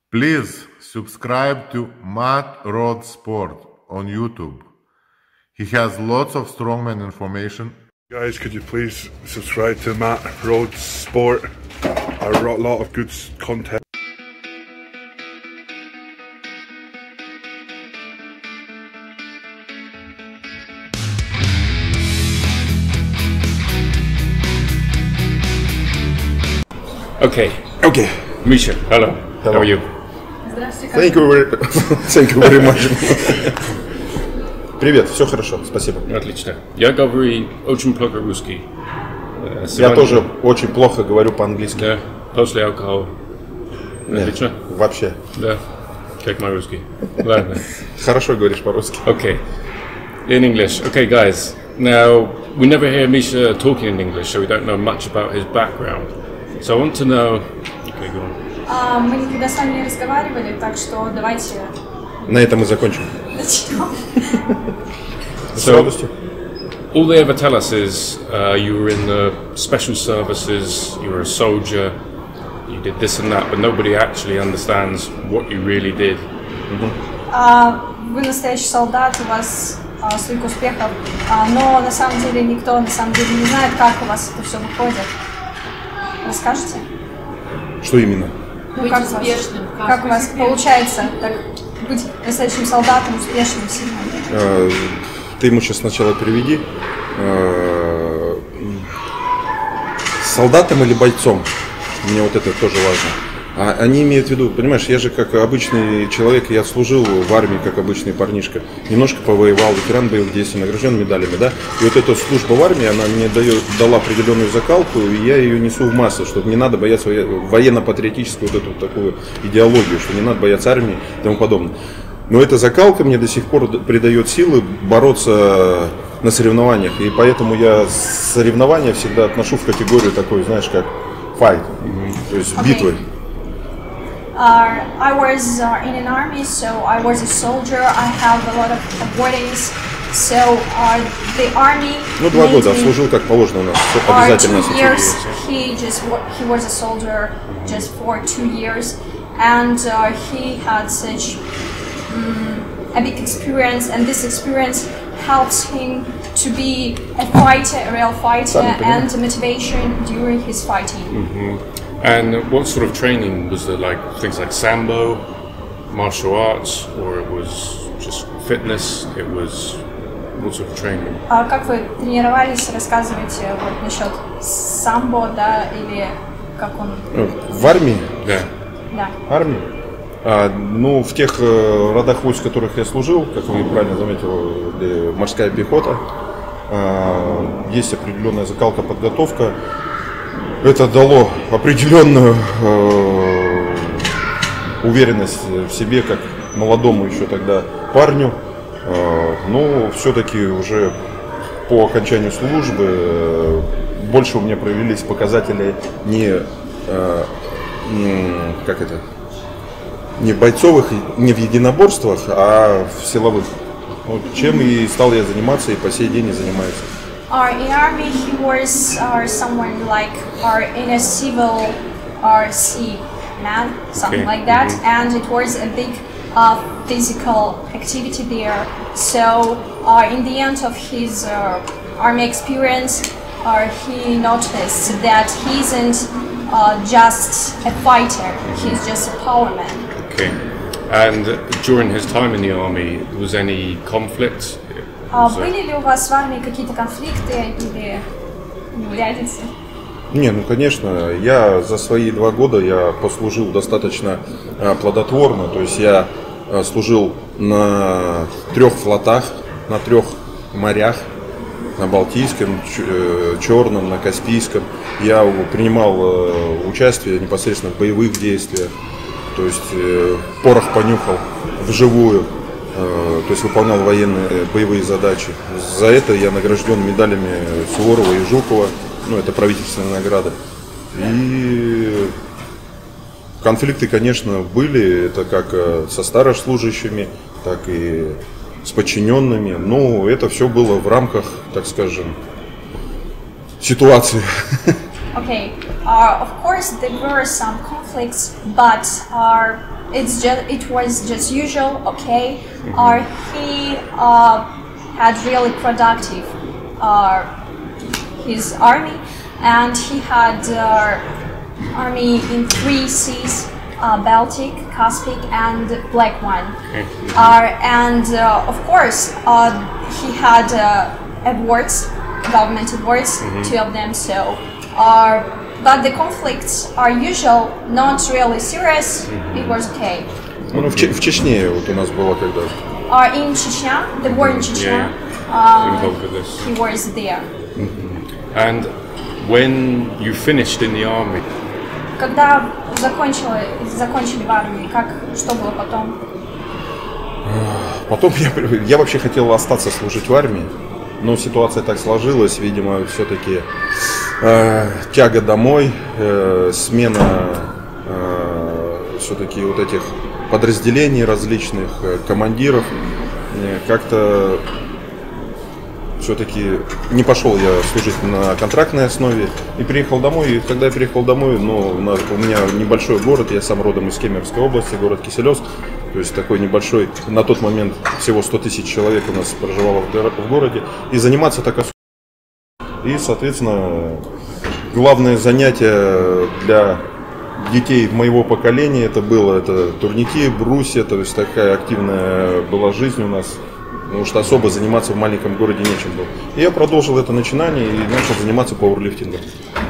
Please subscribe to Matt Rod Sport on YouTube. He has lots of strongman information. Guys, could you please subscribe to Matt Rod Sport? A lot of good content. Okay. Misha, hello. How are you? Thank you very much. Привет, все хорошо, спасибо. Отлично. Я говорю очень плохо русский. Я тоже очень плохо говорю по-английски. Да, после алкоголя. Отлично? Вообще. Да, как мой русский. Ладно. Хорошо говоришь по-русски. Okay. In English. Okay, guys. Now, we never hear Misha talking in English, so we don't know much about his background. So I want to know... Okay, go on. Мы никогда с вами не разговаривали, так что давайте... На этом мы закончим. Начнем. So, all they ever tell us is you were in the special services, you were a soldier, you did this and that, but nobody actually understands what you really did. Вы настоящий солдат, у вас столько успехов, но на самом деле никто не знает, как у вас это все выходит. Расскажете? Что именно? Ну, как успешным. Как у вас получается так быть настоящим солдатом, успешным сильным? Ты ему сейчас сначала переведи. Солдатом или бойцом? Мне вот это тоже важно. Они имеют в виду, понимаешь, я же как обычный человек, я служил в армии как обычный парнишка, немножко повоевал, ветеран боевых действий, награжден медалями, да, и вот эта служба в армии, она мне дала определенную закалку, и я ее несу в массы, что не надо бояться военно-патриотическую вот эту такую идеологию, что не надо бояться армии и тому подобное. Но эта закалка мне до сих пор придает силы бороться на соревнованиях, и поэтому я соревнования всегда отношу в категорию такой, знаешь, как fight, то есть битвы. I was in an army, so I was a soldier. I have a lot of weddings. So the army. Ну 2 года служил как положено у нас. Все обязательно. 2 years. He was a soldier just for 2 years, and he had such a big experience, and this experience helps him to be a fighter, a real fighter, and motivation during his fighting. And what sort of training was there? Like things like sambo, martial arts, or it was just fitness? It was what sort of training? Как вы тренировались? Рассказывайте вот насчет самбо, да, или как он? В армии? Да. Да. Армии? Ну, в тех родах войск, в которых я служил, как вы правильно заметили, морская пехота, есть определенная закалка, подготовка. Это дало определенную уверенность в себе, как молодому еще тогда парню. Но все-таки уже по окончанию службы больше у меня проявились показатели не бойцовых, не в единоборствах, а в силовых. Вот, чем и стал я заниматься, и по сей день и занимаюсь. In army, he was someone like in a civil sea man, something like that, and it was a big physical activity there. So in the end of his army experience, he noticed that he isn't just a fighter; he's just a power man. Okay. And during his time in the army, was any conflict? Были ли у вас в армии какие-то конфликты или неурядицы? Не, ну конечно, я за свои 2 года я послужил достаточно плодотворно, то есть я служил на 3 флотах, на 3 морях, на Балтийском, Черном, на Каспийском. Я принимал участие непосредственно в боевых действиях, то есть порох понюхал вживую. То есть выполнял военные боевые задачи. За это я награжден медалями Суворова и Жукова, ну это правительственная награда. И конфликты, конечно, были, это как со старослужащими, так и с подчиненными, но это все было в рамках, так скажем, ситуации. Okay, of course there were some conflicts, but it was just usual. Okay, he had really productive his army, and he had army in 3 seas: Baltic, Caspic, and Black One. And of course, he had awards, government awards, 2 of them. So, but the conflicts are usual, not really serious. It was okay. Ну, в Чечне вот у нас было когда. In Chechnya, the war in Chechnya, he was there. And when you finished in the army, Когда закончили в армии, что было потом? Потом я вообще хотел остаться служить в армии, но ситуация так сложилась, видимо, все-таки тяга домой, смена все-таки вот этих подразделений различных, командиров, как-то все-таки не пошел я служить на контрактной основе и приехал домой. И когда я приехал домой, ну, у меня небольшой город, я сам родом из Кемеровской области, город Киселевск, то есть такой небольшой, на тот момент всего 100 тысяч человек у нас проживало в городе, и заниматься так особо. И, соответственно, главное занятие для детей моего поколения это турники, брусья, то есть такая активная была жизнь у нас. Потому что особо заниматься в маленьком городе нечем было. И я продолжил это начинание и начал заниматься пауэрлифтингом.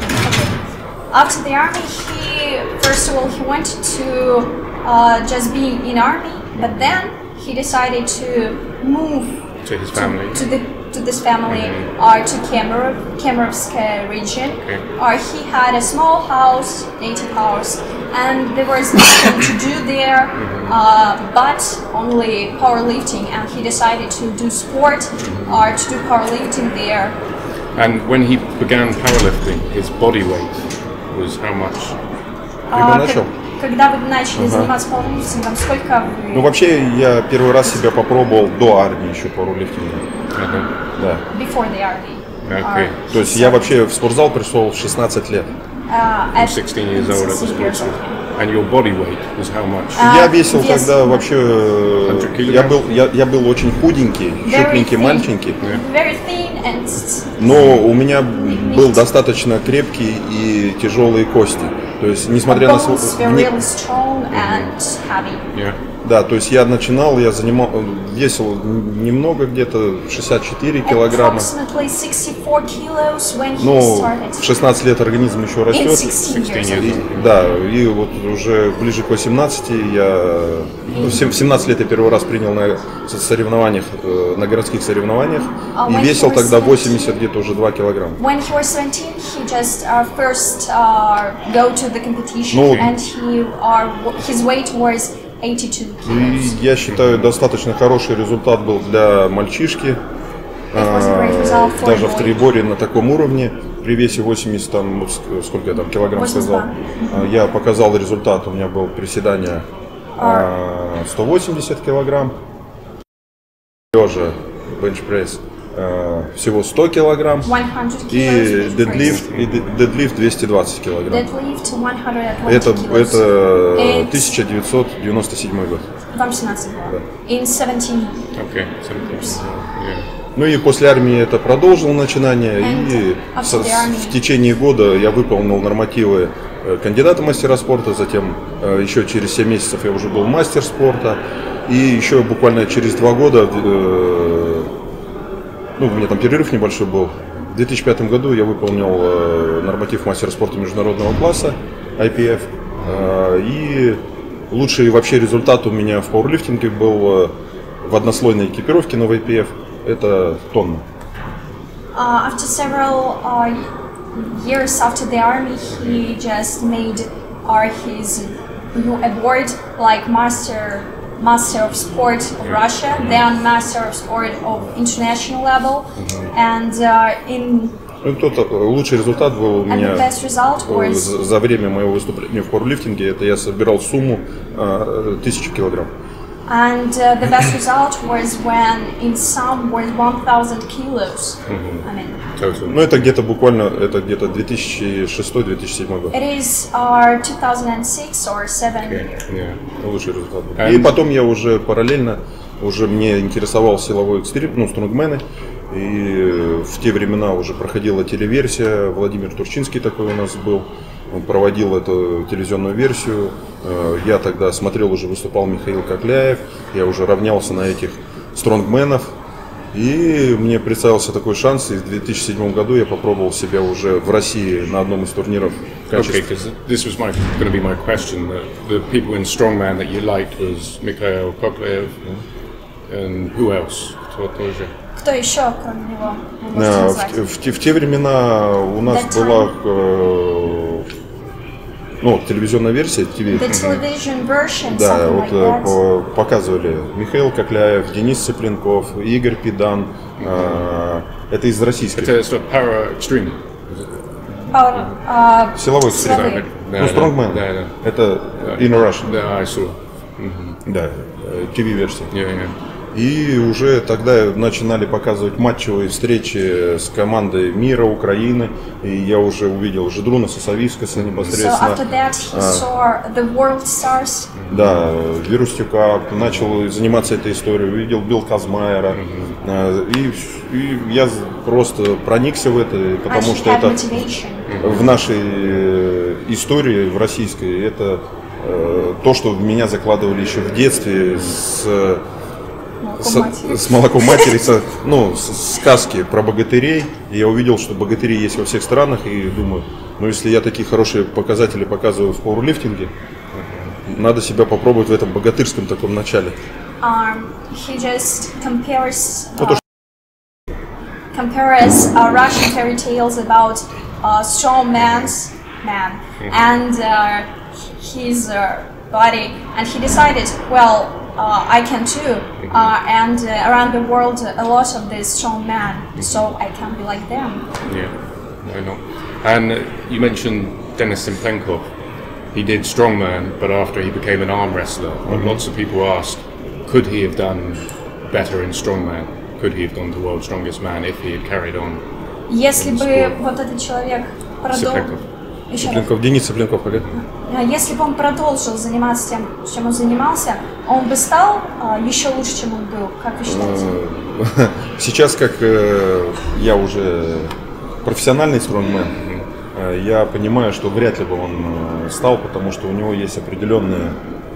After the army, first of all, he wanted to just be in army, but then he decided to move to his family, to this family, to Kemerovsk region. He had a small house, native house, and there was nothing to do there, but only powerlifting. And he decided to do sport, to do powerlifting there. And when he began powerlifting, his body weight was how much? Когда вы начали заниматься пауэрлифтингом, сколько вы... Ну, вообще, я первый раз себя попробовал до армии еще пауэрлифтинга. Да. Before the army. То есть я вообще в спортзал пришел в 16 лет. 16 years old at the sports. And your body weight was how much? Я весил тогда вообще... Я был очень худенький, щупленький мальченький. Very thin and... Но у меня был достаточно крепкий и тяжелые кости. То есть, несмотря на свой... Да, то есть я начинал, я весил немного, где-то 64 килограмма. Ну, в 16 лет организм еще растет. Да, и вот уже ближе к 18 в 17 лет я первый раз принял на соревнованиях, на городских соревнованиях, и весил тогда 80 где-то уже 2 килограмма. When he was 17, he just first go to the competition, and his weight was 82 kilos. И я считаю, достаточно хороший результат был для мальчишки. Даже в триборе на таком уровне, при весе 80, там, сколько я там килограмм сказал, я показал результат, у меня было приседание 180 килограмм, лежа, бенчпресс всего 100 килограмм, и дедлифт 220 килограмм. Это 1997 год. Вам 17 было? In 17. Okay, 17. Ну и после армии это продолжил начинание, и в течение года я выполнил нормативы кандидата мастера спорта, затем еще через 7 месяцев я уже был мастер спорта, и еще буквально через 2 года, ну у меня там перерыв небольшой был, в 2005 году я выполнил норматив мастера спорта международного класса IPF, и лучший вообще результат у меня в пауэрлифтинге был в однослойной экипировке на IPF. Это тонна. After several years after the army, he just made his award like master of sport of Russia, then master of sport of international level, and лучший результат был у меня за время моего выступления в пауэрлифтинге. Это я собирал сумму 1000 килограмм. And the best result was when in some was 1,000 kilos. I mean, Total. Ну, это где-то буквально, это где-то 2006-2007 год. it is our 2006 or 2007. Yeah. Лучший результат был. И потом я уже параллельно, уже мне интересовал силовой экстрим, ну, стронгмены. И в те времена уже проходила телеверсия, Владимир Турчинский такой у нас был. Он проводил эту телевизионную версию. Я тогда смотрел, уже выступал Михаил Кокляев. Я уже равнялся на этих стронгменов. И мне представился такой шанс. И в 2007 году я попробовал себя уже в России на одном из турниров. Okay, because this was going to be my question. The people in strongman that you liked was Mikhail Koklyaev and who else? Кто тоже? Кто еще, кроме него, вы можете назвать? В те времена у нас That была ну, телевизионная версия ТВ. The television version, Да, something вот like that. показывали Михаил Кокляев, Денис Цыпленков, Игорь Педан. Это из российских. Это Para Extreme. Силовой экстрим. Силовые. Ну, Strongman. Да. Это in Russian. Да, I saw. Да, ТВ-версия. Yeah. И уже тогда начинали показывать матчевые встречи с командой мира, Украины. И я уже увидел Жидруна Сосавискаса So непосредственно. after that he saw the world stars. Да, Вирустюка, начал заниматься этой историей, увидел Билл Казмайера. И я просто проникся в это, потому And he что had это motivation. в нашей истории, в российской, это то, что в меня закладывали еще в детстве с молоком матери, сказки про богатырей. И я увидел, что богатыри есть во всех странах, и думаю, ну если я такие хорошие показатели показываю в пауэрлифтинге, надо себя попробовать в этом богатырском таком начале. He just compares Russian fairy tales about strong man and his body, and he decided, well, I can too, and around the world a lot of these strong men, so I can be like them. Yeah, why not? And you mentioned Denis Simplenkov. He did strongman, but after he became an arm wrestler, lots of people asked, could he have done better in strongman? Could he have gone to world's strongest man if he had carried on? Если бы вот этот человек Цыпленков. Денис Цыпленков, если бы он продолжил заниматься тем, чем он занимался, он бы стал еще лучше, чем он был, как вы считаете? Сейчас, как я уже профессиональный стронгмен, я понимаю, что вряд ли бы он стал, потому что у него есть определенные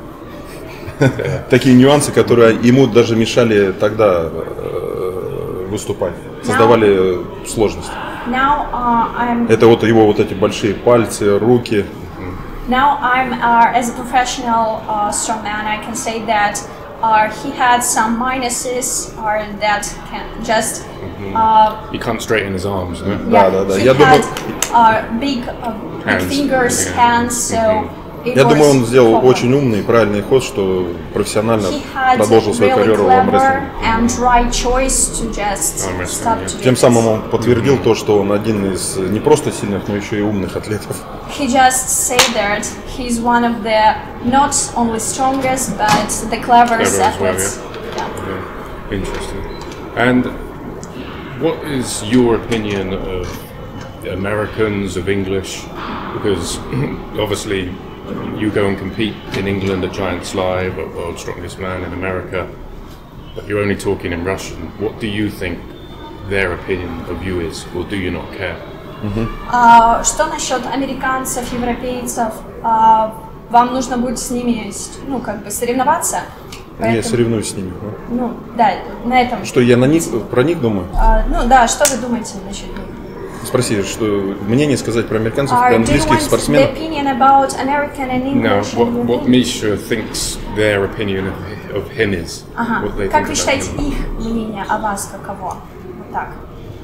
такие нюансы, которые ему даже мешали тогда выступать, создавали сложности. Это вот его вот эти большие пальцы, руки. Now I'm as a professional strongman, I can say that he had some minuses that can just. He can't straighten his arms. No? Yeah, да. He Я думаю, had big fingers, hands, so. Я думаю, он сделал очень умный и правильный ход, что профессионально продолжил свою карьеру в армрестлинге. Тем самым он подтвердил то, что он один из не просто сильных, но еще и умных атлетов. He just said that he's one of the not only strongest but the cleverest athletes. Yeah. Interesting. And what is your opinion of Americans, of English? Because obviously you go and compete in England at Giants Live, at World's Strongest Man in America, but you're only talking in Russian. What do you think their opinion of you is, or do you not care? Что насчет американцев, европейцев? Вам нужно будет с ними, соревноваться? Я соревнуюсь с ними. Ну, да, на этом. Что я про них думаю? Что вы думаете насчет них? Спроси, что мнение сказать про американцев, про английских спортсменов? No, what Misha thinks their opinion of him is. Как вы считаете их мнение о вас каково? Вот так.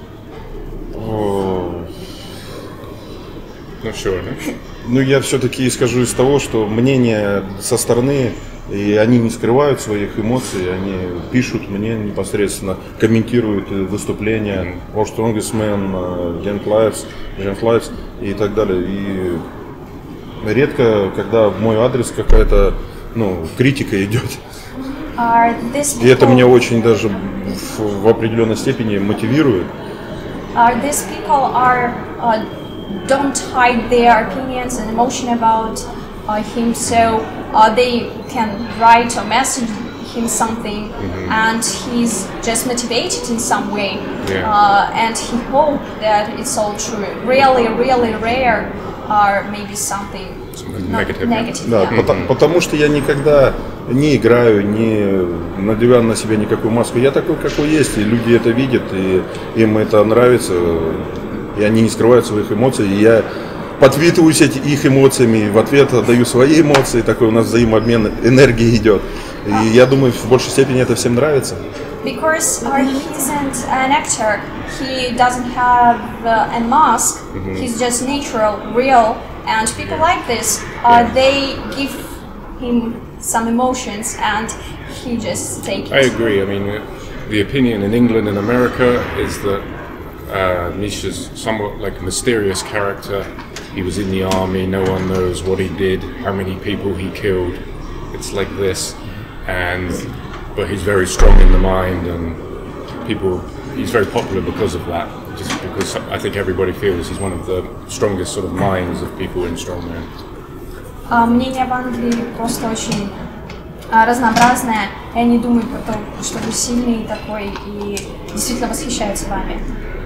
Not sure, no? Ну, я все-таки исхожу из того, что мнение со стороны, и они не скрывают своих эмоций, они пишут мне непосредственно, комментируют выступления World's Strongest Man, Giant Lives и так далее. И редко, когда в мой адрес какая-то критика идет. И это меня очень даже в определенной степени мотивирует. These people don't hide their opinions and emotion about him, so they can write or message him something, and he's just motivated in some way, and he hopes that it's all true. Really, really rare, or maybe something negative. Да, потому что я никогда не играю, не надеваю на себя никакую маску. Я такой, какой есть, и люди это видят, и им это нравится, и они не скрывают своих эмоций, и я подпитываюсь их эмоциями, и в ответ отдаю свои эмоции, такой у нас взаимообмен энергии идет. И я думаю, в большей степени это всем нравится. Because he isn't an actor, he doesn't have a mask, he's just natural, real, and people like this, they give him some emotions and he just takes it. I agree. I mean, the opinion in England and America is that Misha's somewhat like a mysterious character. He was in the army, no one knows what he did, how many people he killed. It's like this. But he's very strong in the mind, and he's very popular because of that. Just because I think everybody feels he's one of the strongest sort of minds of people in strongman. Мнение в Англии просто очень разнообразное, и они думают о том, что вы сильный такой, и действительно восхищаются вами.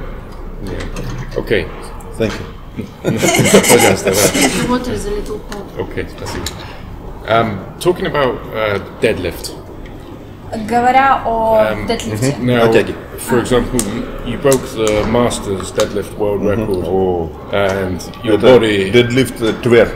Okay. Thank you. Water is a little cold. Okay, спасибо. Talking about deadlift. Говоря о дедлифте. Now, for example, you broke the Masters deadlift world record, and your body Deadlift twerk.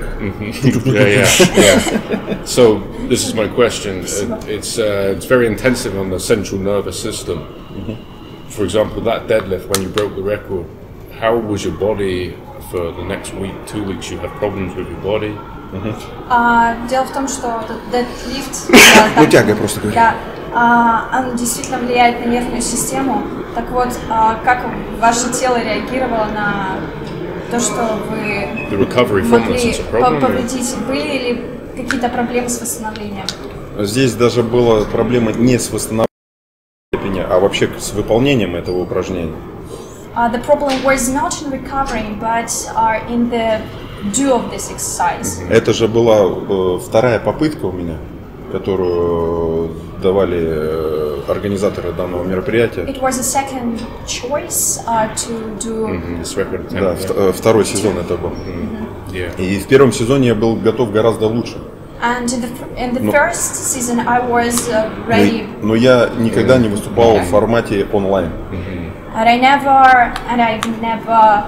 yeah. So this is my question. It's very intensive on the central nervous system. For example, that deadlift when you broke the record, how was your body for the next week, 2 weeks? You have problems with your body? Дело в том, что дедлифт, Ну, тяга просто говоря. он действительно влияет на нервную систему. Так вот, как ваше тело реагировало на то, что вы могли повредить? Были ли какие-то проблемы с восстановлением? Здесь даже была проблема не с восстановлением, а вообще с выполнением этого упражнения. The problem was not in recovering, but in the do of this exercise. Это же была вторая попытка у меня, которую давали организаторы данного мероприятия. It was a second choice to do. Да, второй сезон это был. И в первом сезоне я был готов гораздо лучше. And in the first season I was ready. Но я никогда не выступал в формате онлайн. And I've never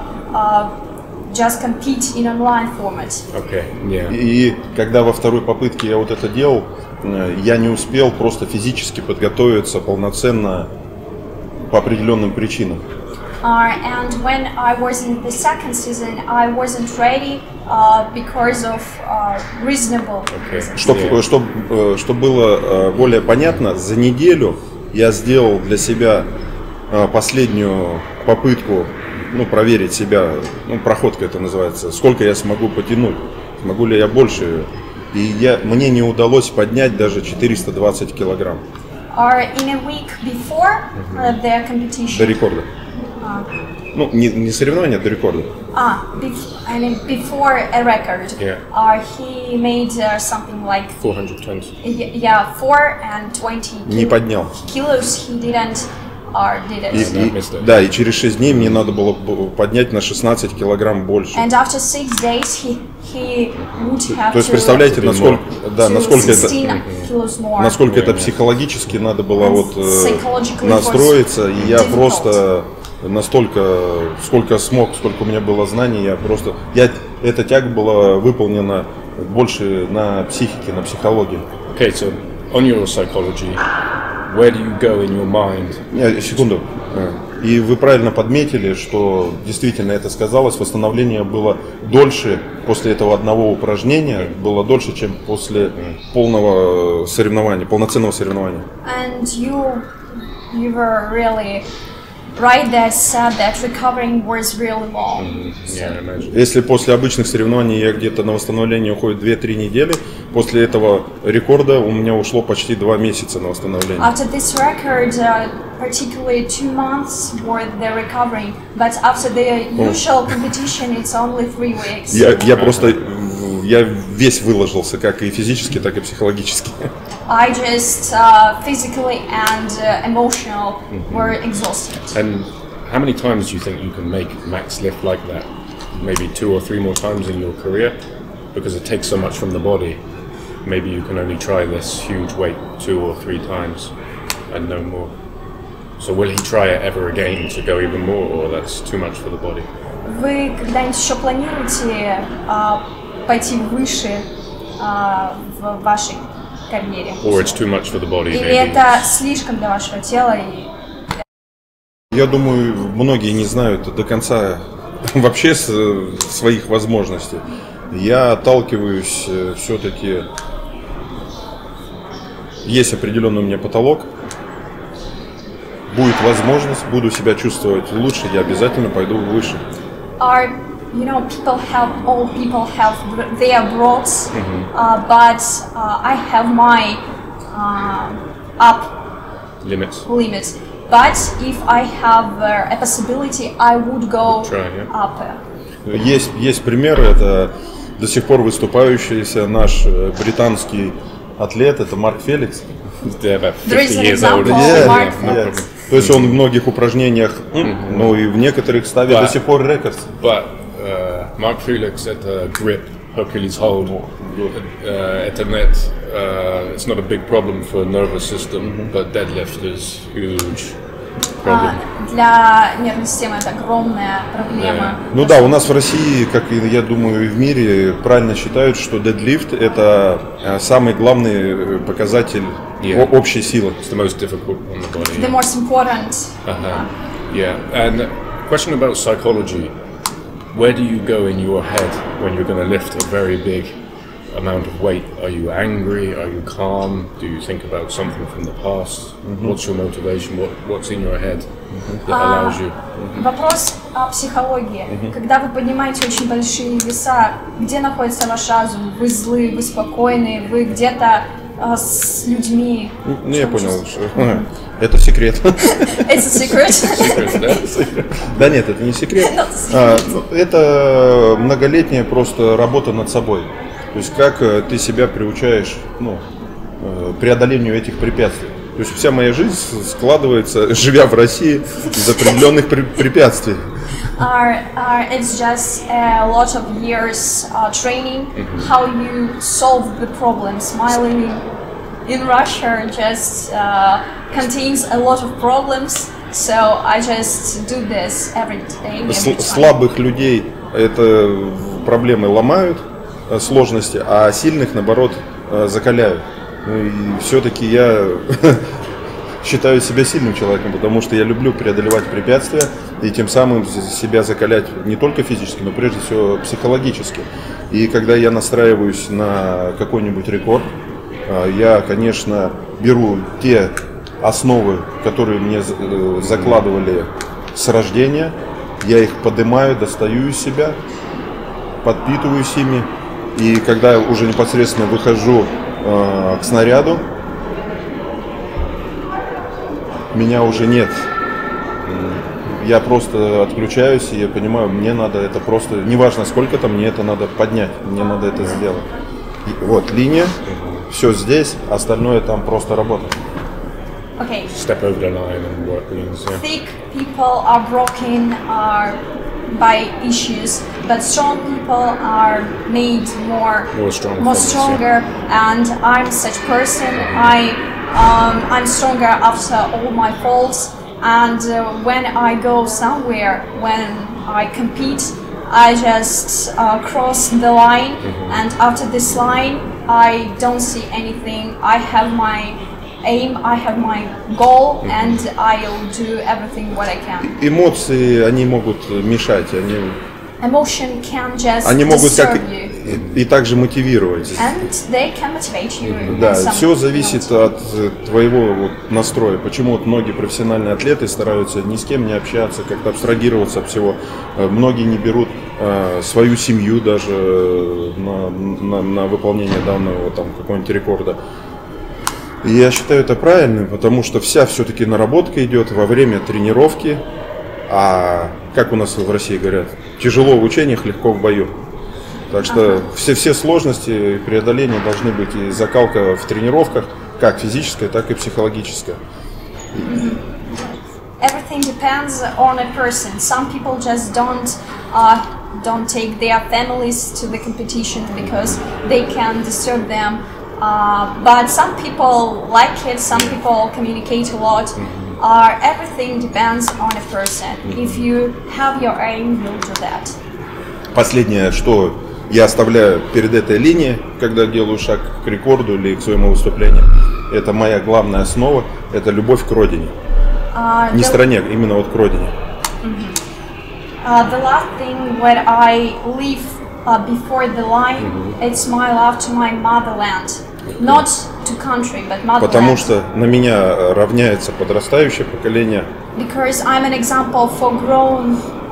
just compete in online format. Okay, yeah. И когда во второй попытке я вот это делал, я не успел просто физически подготовиться полноценно по определенным причинам. And when I was in the second season, I wasn't ready because of reasonable reasons. Чтобы было более понятно, за неделю я сделал для себя последнюю попытку, проверить себя, проходка это называется, сколько я смогу потянуть, смогу ли я больше. И мне не удалось поднять даже 420 килограмм. In a week before the competition. До рекорда. Не соревнования, а до рекорда. I mean before a record. Yeah. He made something like 420. Yeah, 420 не поднял. Kilos he didn't. И через 6 дней мне надо было поднять на 16 килограмм больше. And after 6 days he would have. То есть представляете, насколько это психологически надо было настроиться, и я просто настолько, сколько смог, сколько у меня было знаний, эта тяга была выполнена больше на психике, на психологии. Okay, so on your psychology, where do you go in your mind? Секунду. И вы правильно подметили, что действительно это сказалось. Восстановление было дольше после этого одного упражнения, было дольше, чем после полного соревнования, полноценного соревнования. And you were really right, they said that recovering was really long. Yeah, I imagine. Если после обычных соревнований я где-то на восстановление уходит 2-3 недели, после этого рекорда у меня ушло почти 2 месяца на восстановление. After this record, particularly 2 months were the recovering, but after the usual competition, it's only 3 weeks. Я просто весь выложился, как и физически, так и психологически. I just physically and emotional were exhausted. And how many times do you think you can make max lift like that? Maybe 2 or 3 more times in your career? Because it takes so much from the body. Maybe you can only try this huge weight 2 or 3 times and no more. So will he try it ever again to go even more, or that's too much for the body? Вы когда-нибудь еще планируете пойти выше в вашей карьере? Or it's too much for the body, Или maybe? это слишком для вашего тела? И... Я думаю, многие не знают до конца вообще своих возможностей. Я отталкиваюсь все-таки, есть определенный у меня потолок, будет возможность, буду себя чувствовать лучше, я обязательно пойду выше. All people have their roads, but I have my up Limits. limit. But if I have a possibility, I would go up. Есть пример, это до сих пор выступающийся наш британский атлет, это Марк Феликс. There is an example, Mark. То есть он в многих упражнениях, но и в некоторых ставит до сих пор рекорд. But Mark Felix at the grip, Hercules hold, at a net, it's not a big problem for nervous system, but deadlift is huge problem. Для нервной системы это огромная проблема. Ну да, у нас в России, как и я думаю и в мире, правильно считают, что дедлифт это самый главный показатель общей силы. It's the most difficult on the body. The most important. Yeah, and question about psychology. Where do you go in your head when you're going to lift a very big amount of weight? Are you angry? Are you calm? Do you think about something from the past? What's your motivation? What's in your head that allows you? Вопрос о психологии. Когда вы поднимаете очень большие веса, где находится ваш разум? Вы злы, вы спокойны, вы где-то с людьми? Ну, я понял, что это секрет. It's a secret. Да нет, это не секрет. Это многолетняя просто работа над собой. То есть как ты себя приучаешь к преодолению этих препятствий. То есть вся моя жизнь складывается, живя в России, из определенных препятствий. It's just a lot of years training, how you solve the problem. Smiling in Russia just contains a lot of problems, so I just do this every day. Слабых людей это проблемы ломают, сложности, а сильных, наоборот, закаляют. И все-таки я считаю себя сильным человеком, потому что я люблю преодолевать препятствия и тем самым себя закалять не только физически, но прежде всего психологически. И когда я настраиваюсь на какой-нибудь рекорд, я, конечно, беру те основы, которые мне закладывали с рождения, я их поднимаю, достаю из себя, подпитываюсь ими. И когда я уже непосредственно выхожу к снаряду, меня уже нет. Я просто отключаюсь, и я понимаю, мне надо это просто, неважно сколько там, мне это надо поднять, мне надо это сделать. И вот линия, все здесь, остальное там просто работа. Okay. Step over the line and work things. Yeah. Thick people are broken by issues, but strong people are made more stronger. And I'm such person. I'm stronger after all my faults. And when I go somewhere, when I compete, I just cross the line. And after this line, I don't see anything. I have my aim, I have my goal, and I'll do everything what I can. Эмоции, они могут мешать, emotion can just Они могут как disturb you. и также мотивировать. And they can motivate you. Да, in some все зависит note. от твоего вот настроя. Почему вот многие профессиональные атлеты стараются ни с кем не общаться, как-то абстрагироваться от всего. Многие не берут свою семью даже на выполнение данного там какого-нибудь рекорда. И я считаю это правильным, потому что вся все-таки наработка идет во время тренировки. А как у нас в России говорят, тяжело в учениях, легко в бою. Так что все сложности преодоления должны быть и закалка в тренировках, как физическая, так и психологическая. Everything depends on a person. Some people just don't take their families to the competition because they can disturb them. But some people like it. Some people communicate a lot. Everything depends on a person. If you have your aim, you'll do that. Последнее, что я оставляю перед этой линией, когда делаю шаг к рекорду или к своему выступлению, это моя главная основа, это любовь к родине. Не стране, именно вот к родине. The last thing when I leave before the line, it's my love to my motherland. Not to country, but motherland. Потому что на меня равняется подрастающее поколение. Because I'm an example for grown.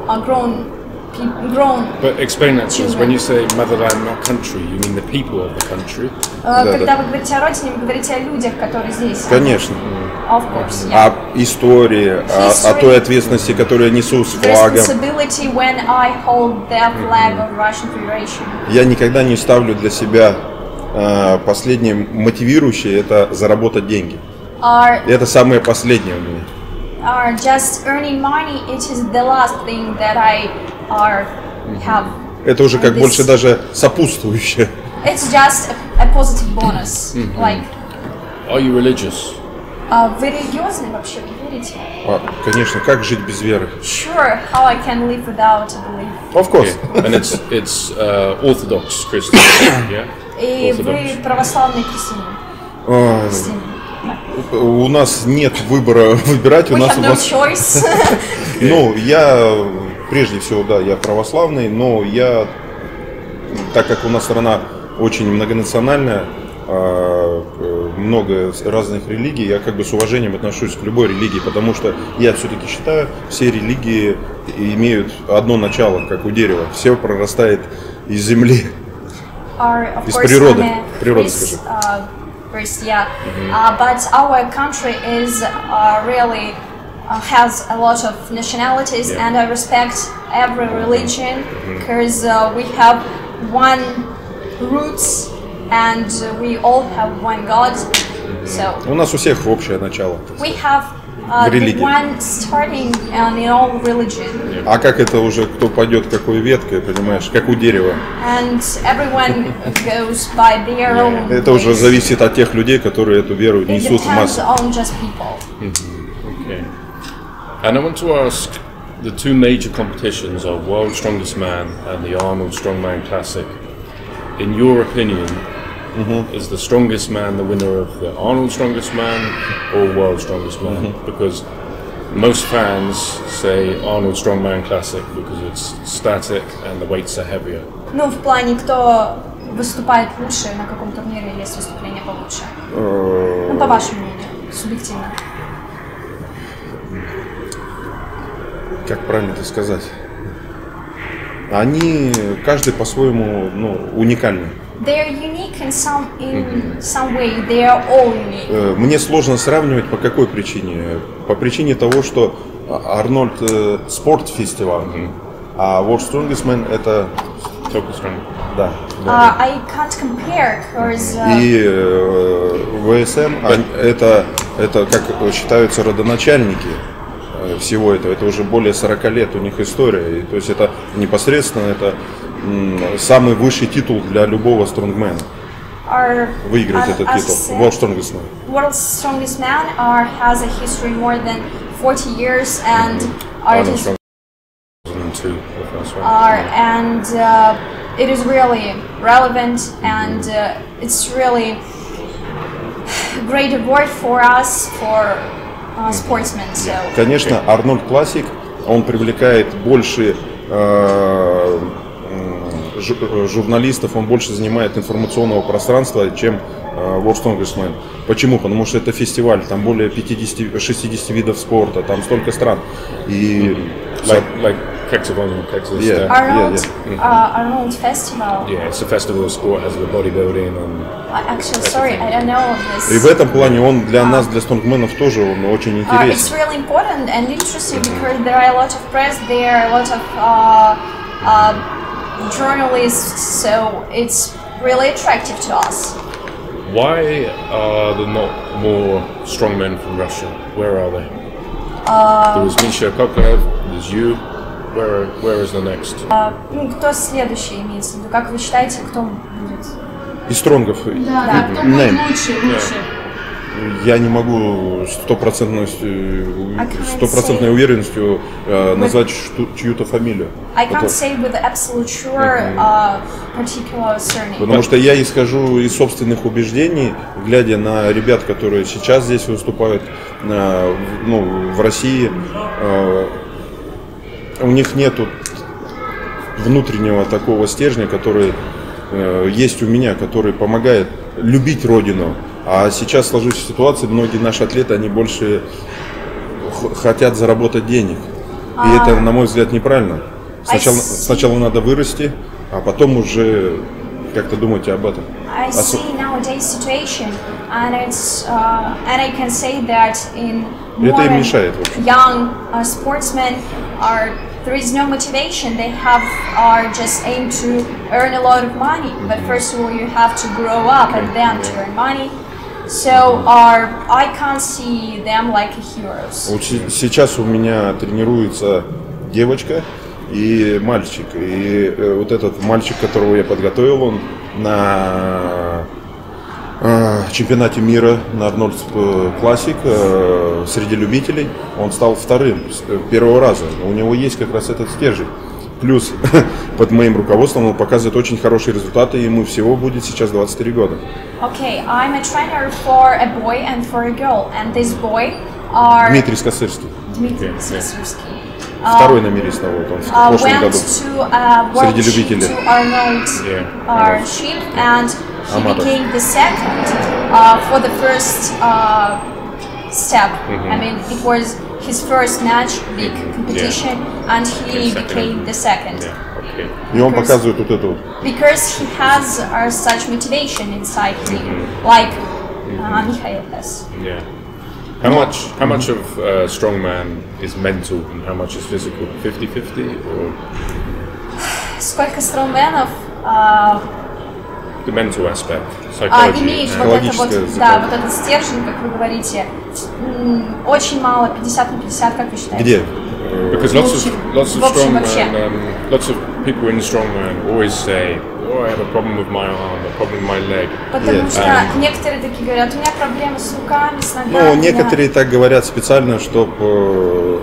But explain that to us. When you say motherland, not country, you mean the people of the country? Когда вы говорите о родине, вы говорите о людях, которые здесь. Конечно. Of course, yeah. О истории, о той ответственности, которую я несу с флагом. Responsibility when I hold the flag of Russian Federation. Я никогда не ставлю для себя последнее мотивирующее, это заработать деньги. Это самое последнее у меня. Just earning money, it is the last thing that I have. Это уже как больше даже сопутствующее. It's just a positive bonus. Like. Are you religious? Вы религиозны вообще? Вы верите? Конечно, как жить без веры? Sure, how I can live without a belief. Of course. Okay. And it's Orthodox Christian, yeah? И вы православный христианин. У нас нет выбора выбирать. We have no choice. Ну, я прежде всего, да, я православный, но я, так как у нас страна очень многонациональная, много разных религий, я как бы с уважением отношусь к любой религии, потому что я все-таки считаю, все религии имеют одно начало, как у дерева, все прорастает из земли, из природы. Природа, скажи. But our country is really has a lot of nationalities, and I respect every religion because we have one roots and we all have one God. So у нас у всех общее начало. We have the one starting in all religion. А как это уже кто пойдет какой веткой, понимаешь, как у дерева. And everyone goes by their own. Это уже зависит от тех людей, которые эту веру несут в массы. Okay. And I want to ask, the two major competitions are World's Strongest Man and the Arnold Strongman Classic. In your opinion, is the Strongest Man the winner of the Arnold Strongest Man or World's Strongest Man? Because most fans say Arnold Strongman Classic because it's static and the weights are heavier. Ну, в плане, кто выступает лучше, на каком турнире есть выступление получше? Ну, по вашему мнению, субъективно. Как правильно это сказать? Они, каждый по-своему, ну, уникальны. They are unique in some way. They are all unique. Мне сложно сравнивать по какой причине? По причине того, что Арнольд спорт фестиваль, а World Strongest Man это да. I can't compare because. И ВСМ это как считаются родоначальники всего этого. Это уже более 40 лет у них история. И, то есть это непосредственно это самый высший титул для любого стронгмена. Выиграть этот титул. World Strongest Man. World Strongest Man has a history more than 40 years and it is really relevant and it's really great award for us for sportsmen. So. Конечно, Арнольд Классик, он привлекает больше журналистов, он больше занимает информационного пространства, чем World's Strongest Man. Почему? Потому что это фестиваль, там более 50-60 видов спорта, там столько стран. И like Texas. Arnold Festival. Yeah, it's a festival of sport as the bodybuilding and. Actually, sorry, I don't know this. И в этом плане он для нас, для стронгменов, тоже он очень интересен. It's really important and interesting because there are a lot of press there, a lot of journalists, so it's really attractive to us. Why are there not more strongmen from Russia? Where are they? There was Misha Kokolev, there's you. Where is the next? Кто следующий имеется в виду? Как вы считаете, кто будет? Из стронгов. Да, кто будет лучше. Я не могу стопроцентной уверенностью назвать чью-то фамилию. I can't say with absolute sure particular surname. Потому что я исхожу из собственных убеждений, глядя на ребят, которые сейчас здесь выступают, в России. У них нету внутреннего такого стержня, который есть у меня, который помогает любить родину. А сейчас сложившаяся ситуация, многие наши атлеты, они больше хотят заработать денег. И это, на мой взгляд, неправильно. Сначала надо вырасти, а потом уже как-то думать об этом. I see nowadays situation, and I can say that in modern young sportsmen there is no motivation. They are just aim to earn a lot of money. But first of all, you have to grow up and then to earn money. So I can't see them like heroes. Вот сейчас у меня тренируется девочка и мальчик. И вот этот мальчик, которого я подготовил, он на чемпионате мира на Arnold Classic среди любителей он стал вторым с первого раза. У него есть как раз этот стержень. Плюс под моим руководством он показывает очень хорошие результаты, и ему всего будет сейчас 23 года. Okay, I'm a trainer for a boy and for a girl, and this boy are Дмитрий Скосырский. Дмитрий Скосырский. Второй на мире стал вот он в прошлом году среди любителей. And he became the second for the first step. I mean, it was his first match, big competition, and he became the second. И он показывает вот это вот. Because he has such motivation inside him, like Mikhail has. Yeah. How much of strongman is mental and how much is physical? 50-50 or? Сколько стронгменов? The mental aspect, psychology. Имеет вот этот стержень, как вы говорите, очень мало, 50 на 50, как вы считаете? Где? Because lots of strongman, lots of people in strongman always say, "Oh, I have a problem with my arm, a problem with my leg." Потому что некоторые такие говорят, у меня проблемы с руками, с ногами. Ну, некоторые так говорят специально, чтобы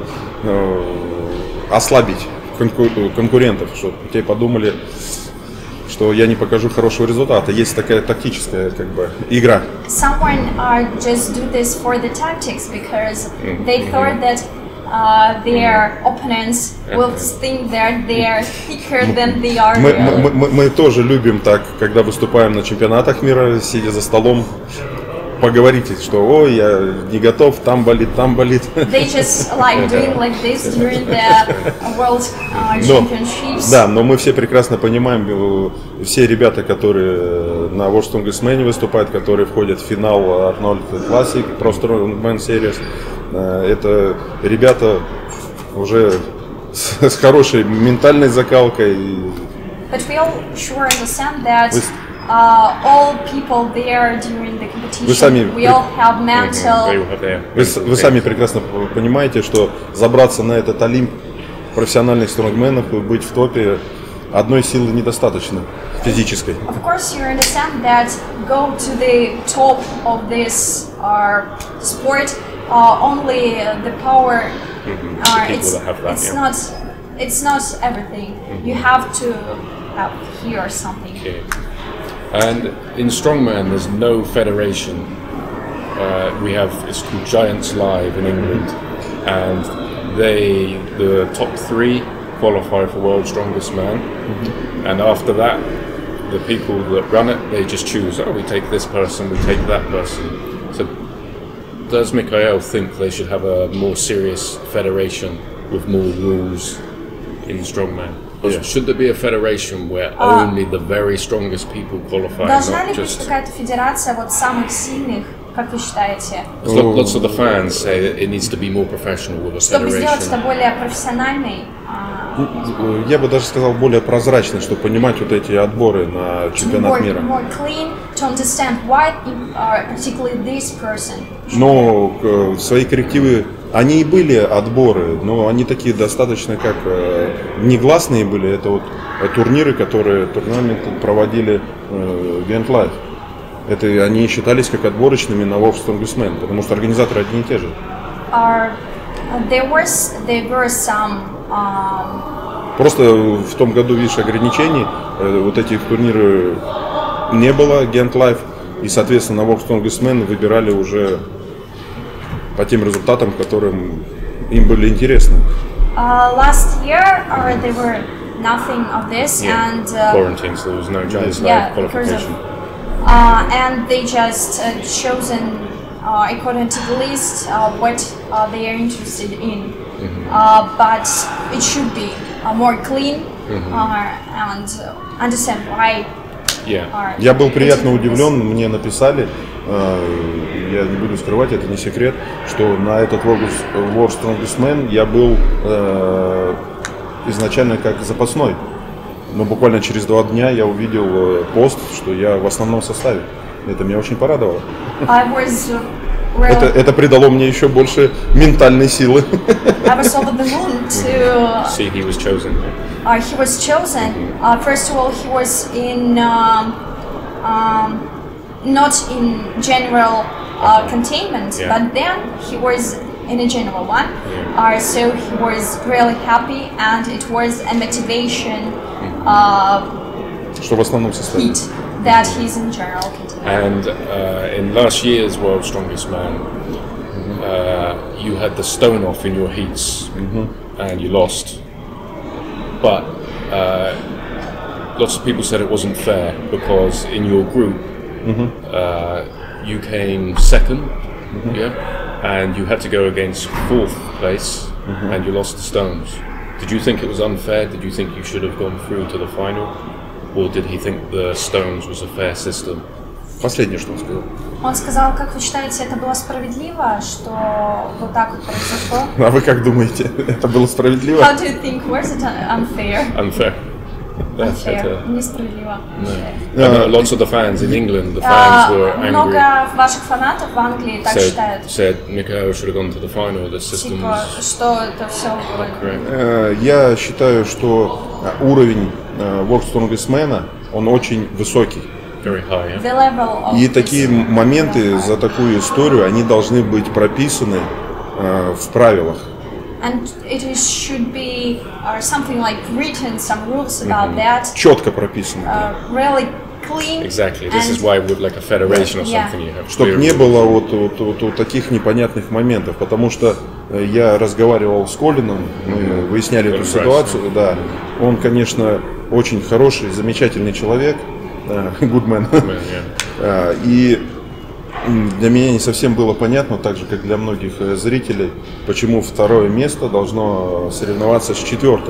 ослабить конкурентов, чтобы те подумали, что я не покажу хорошего результата. Есть такая тактическая как бы игра. Someone just do this for the tactics because they thought that their opponents will think that they are thicker than they are. Мы тоже любим так, когда выступаем на чемпионатах мира, сидя за столом, поговорите, что ой, я не готов, там болит, там болит. They just like doing like this during the World Championships. Да, но мы все прекрасно понимаем, все ребята, которые на World Strongest Man выступают, которые входят в финал Arnold Classic, Pro Strongman Series, это ребята уже с хорошей ментальной закалкой. But we all sure understand that all people there during the competition, we all have mental. Вы сами прекрасно понимаете, что забраться на этот Олимп профессиональных стронгменов и быть в топе одной силы недостаточно физической. Of course, you understand that go to the top of this sport. Only the power. It's not everything. You have to have here something. Okay. And in strongman, there's no federation. It's called Giants Live in England, and the top three qualify for World's Strongest Man, and after that, the people that run it, they just choose. Oh, we take this person, we take that person. So, does Mikhail think they should have a more serious federation with more rules in strongman? Or should there be a federation where only the very strongest people qualify? Должна ли быть какая-то федерация вот самых сильных, как вы считаете? Lots of the fans say that it needs to be more professional with a Чтобы сделать это federation. более профессиональной. Я бы даже сказал более прозрачный, чтобы понимать вот эти отборы на чемпионат мира. More clean to understand why particularly this person. Но свои коррективы, они и были отборы, но они такие достаточно как негласные были. Это вот турниры, которые турнаменты проводили Grand Life. Это они считались как отборочными на World's Strongest Man, потому что организаторы одни и те же. There were some. Просто в том году, видишь, ограничений, вот этих турниров не было, Grand Life, и, соответственно, на World's Strongest Man выбирали уже по тем результатам, которым им были интересны. Last year, there were nothing of this, and Quarantine, so there was no Grand Life qualification. And they just chosen according to the list what they are interested in. But it should be more clean and understand why. Я был приятно удивлен, мне написали, я не буду скрывать, это не секрет, что на этот World's Strongest Man я был изначально как запасной. Но буквально через 2 дня я увидел пост, что я в основном составе. Это меня очень порадовало. Это придало мне еще больше ментальной силы. I was over the moon to see he was chosen. He was chosen. First of all, he was in not in general containment, but then he was in a general one. So he was really happy, and it was a motivation. Что в основном составе. That he's in general containment. And in last year's World's Strongest Man, you had the stone off in your heats, and you lost. But lots of people said it wasn't fair because in your group you came second, and you had to go against 4th place, and you lost the stones. Did you think it was unfair? Did you think you should have gone through to the final? Or did he think the stones was a fair system? Последнее, что он сказал. Он сказал, как вы считаете, это было справедливо, что вот так вот произошло? А вы как думаете, это было справедливо? How do you think, was it unfair? Unfair. Unfair. Несправедливо. Lots of the fans in England, the fans were angry. Много ваших фанатов в Англии так считают. Said Mikhail should have gone to the final. The system was что это все correct. Я считаю, что уровень World's Strongest Man, он очень высокий. Very high, И такие моменты за такую историю, они должны быть прописаны в правилах. And it should be something like written, some rules about that. Четко прописаны. Really clean. Exactly. This is why with like a federation or something you have. Чтобы не было вот таких непонятных моментов, потому что я разговаривал с Колином, мы выясняли эту ситуацию, да. Он, конечно, очень хороший, замечательный человек, good man. И для меня не совсем было понятно, так же как для многих зрителей, почему 2-е место должно соревноваться с 4-м.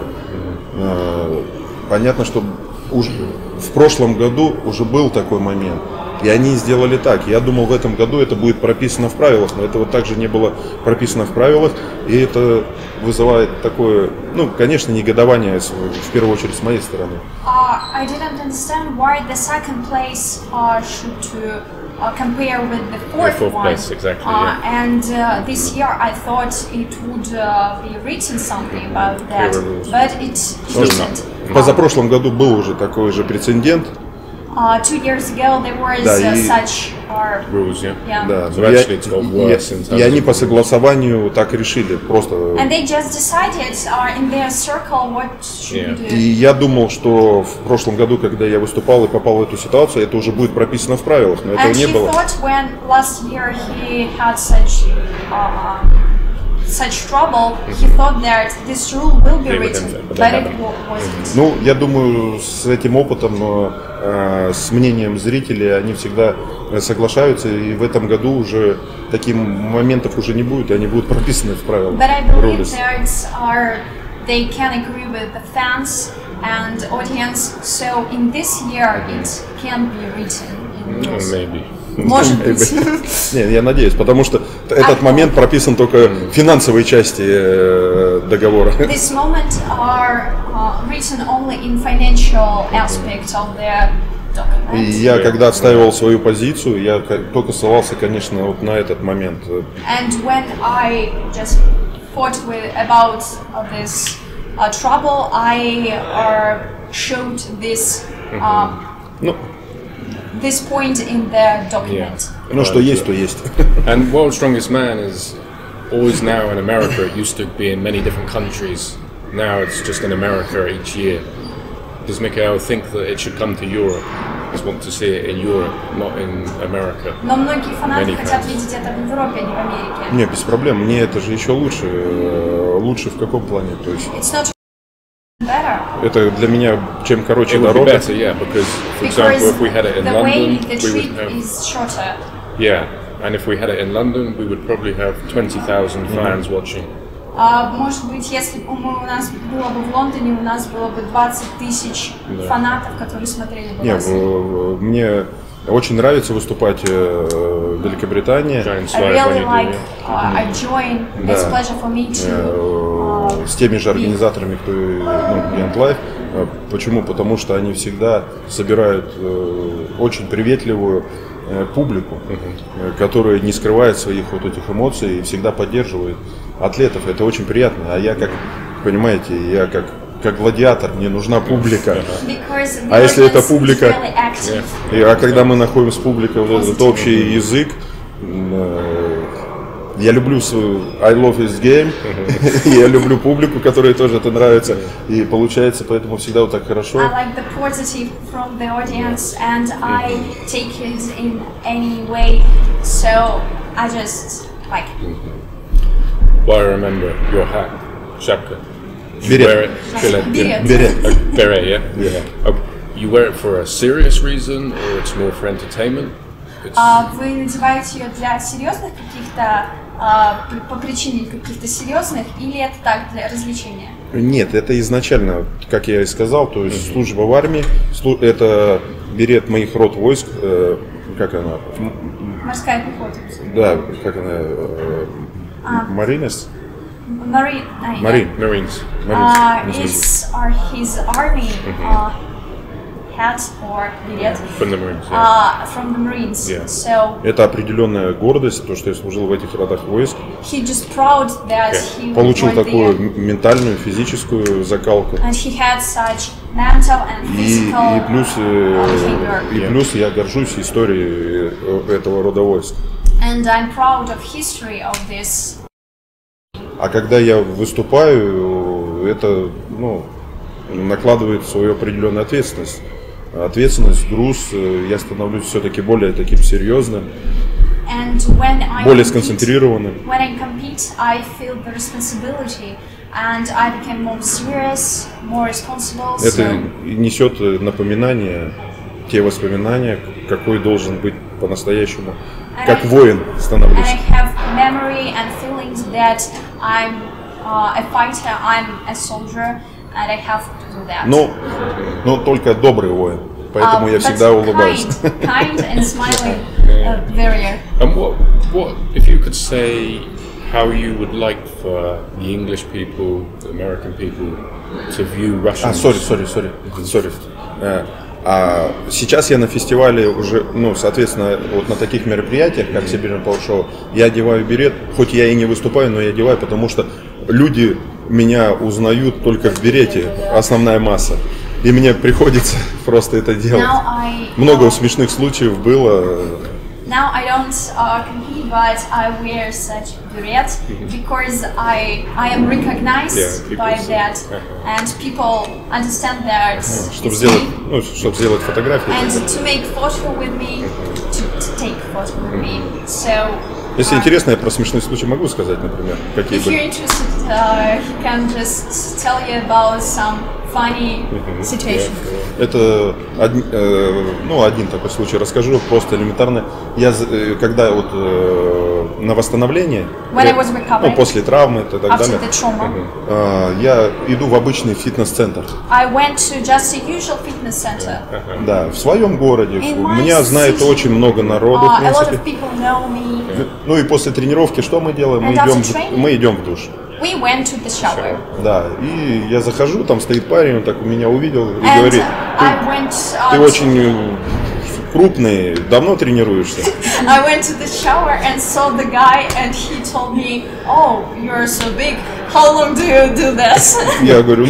Понятно, что уже в прошлом году уже был такой момент, и они сделали так. Я думал, в этом году это будет прописано в правилах, но этого также не было прописано в правилах, и это вызывает такое, конечно, негодование, в первую очередь, с моей стороны. I didn't understand why the second place should compare with the fourth one. Place, exactly, and this year I thought it would be written something about that, but it didn't. В позапрошлом году был уже такой же прецедент. 2 years ago there was such rules, Да, so actually it's got worse in terms и они по согласованию так решили, просто. And they just decided in their circle what should we do. И я думал, что в прошлом году, когда я выступал и попал в эту ситуацию, это уже будет прописано в правилах, но этого не было. And he thought when last year he had such such trouble, he thought that this rule will be written, but it wasn't. Ну, я думаю, с этим опытом, с мнением зрителей, они всегда соглашаются, и в этом году уже таких моментов уже не будет, и они будут прописаны в правилах. But I believe that they can agree with the fans and audience, so in this year it can be written in rules. Maybe. Может быть. Нет, я надеюсь, потому что этот момент прописан только в финансовой части договора. These moments are written only in financial aspect of the document. И я, когда отстаивал свою позицию, я только ссылался, конечно, вот на этот момент. And when I just fought about this trouble, I showed this this point in the document. Ну, что есть, то есть. And World's Strongest Man is always now in America. It used to be in many different countries. Now it's just in America each year. Does Mikhail think that it should come to Europe? Just want to see it in Europe, not in America. Но многие фанаты хотят видеть это в Европе, а не в Америке. Не, без проблем. Мне это же еще лучше. Лучше в каком плане? То есть. It's not better. Это для меня, чем короче It would be дорога. better, yeah, because, for example, if we had it in London, the we would trip have, is shorter. yeah, and if we had it in London, we would probably have 20,000 fans watching. Может быть, если бы у нас было бы в Лондоне, у нас было бы 20 тысяч фанатов, которые смотрели бы нас. Мне очень нравится выступать в Великобритании. I really like, I join, it's a pleasure for me to... С теми же организаторами, кто Beyond Life. Почему? Потому что они всегда собирают очень приветливую публику, которая не скрывает своих вот этих эмоций и всегда поддерживает атлетов. Это очень приятно. А я, как понимаете, я как гладиатор, мне нужна публика. А если это публика, а когда мы находим с публикой вот этот общий язык, я люблю свою I love this game, я люблю публику, которой тоже это нравится, и получается, поэтому всегда вот так хорошо. I like the positive from the audience, and I take it in any way, so I just like. Well, I remember your hat, шапка. Берет. Beret, yeah? Yeah. You wear it for a serious reason, or it's more for entertainment? Вы надеваете ее для серьезных каких-то, по причине каких-то серьезных, или это так, для развлечения? Нет, это изначально, как я и сказал, то есть служба в армии, это берет моих род войск, как она? Морская пехота. Да, как она? Маринес? Marines. Are his army hat or билет? From the Marines. Yeah. From the Marines. Yeah. So это определенная гордость, то, что я служил в этих родах войск. He just proud that he Получил такую ментальную, физическую закалку. And he had such mental and physical и плюс я горжусь историей этого рода войск. And I'm proud of history of this. А когда я выступаю, это накладывает свою определенную ответственность. Груз, я становлюсь все-таки более таким серьезным, более сконцентрированным. When I compete, I feel the responsibility, and I become more serious, more responsible. Это несет напоминание, те воспоминания, какой должен быть по-настоящему, как воин становлюсь. And I have memory and feelings that I'm a fighter, I'm a soldier, and I have to do that. Но только добрый воин, поэтому я всегда улыбаюсь. Kind and smiling, very. And what if you could say how you would like for the English people, the American people to view Russians? Sorry. Сейчас я на фестивале уже, соответственно, вот на таких мероприятиях, как Siberian Power Show, я одеваю берет, хоть я и не выступаю, но я одеваю, потому что люди меня узнают только в берете, основная масса. И мне приходится просто это делать. Много смешных случаев было. Now I don't compete, but I wear such beret because I am recognized by that, and people understand that. Чтобы сделать фотографию. And to make photo with me, to take difficult for me. So. Если интересно, я про смешные случаи могу сказать, например, какие If были. you're interested, he can just tell you about some funny situation. Это один такой случай расскажу, просто элементарно. Я когда вот на восстановление, When I was recovering, после травмы и так after далее, the trauma, я иду в обычный фитнес-центр. I went to just a usual fitness center. Да, в своем городе. In my Меня знает city, очень много народу, в A lot принципе. of people know me. Ну и после тренировки что мы делаем? And after training? Мы идем в душ. We went to the shower. Да, и я захожу, там стоит парень, он так меня увидел и And говорит: I went. ты очень крупный, давно тренируешься? I went to the shower and saw the guy, and he told me, "Oh, you're so big. How long do you do this?" Я говорю,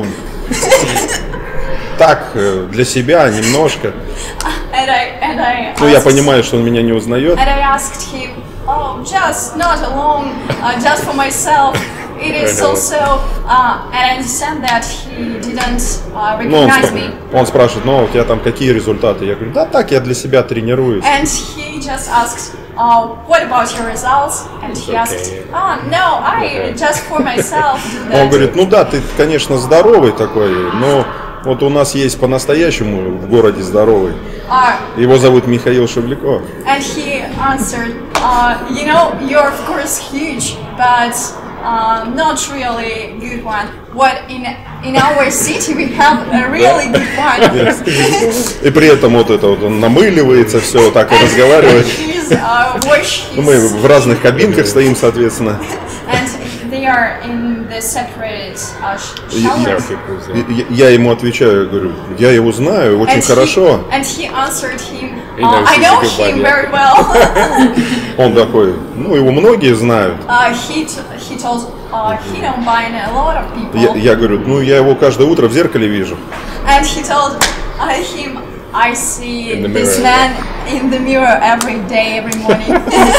так, для себя немножко. And I. Ну, я asked- понимаю, что он меня не узнает. And I asked him, "Oh, just not alone, just for myself." It is also, and I understand that he didn't Ну, recognize me. он спрашивает, у тебя там какие результаты? Я говорю, да так, я для себя тренируюсь. And he just asked, "What about your results?" And he asked, "No, I just for myself do that." Он говорит, да, ты, конечно, здоровый такой, но вот у нас есть по-настоящему в городе здоровый. Его зовут Михаил Шевляков. And he answered, "You're of course huge, but not really good one. What in our city we have a really good one." И при этом он намыливается, все вот так и And разговаривает. he's wash Мы his в разных кабинках стоим, соответственно. and they are in the separated showers. Я ему отвечаю, говорю, я его знаю очень хорошо. And he answered him, knows "I he's know a good him buddy. very well." Он такой, его многие знают. He told he don't mind a lot of people. Я говорю, я его каждое утро в зеркале вижу. And he told him, "I see In the this mirror. man in the mirror every day, every morning."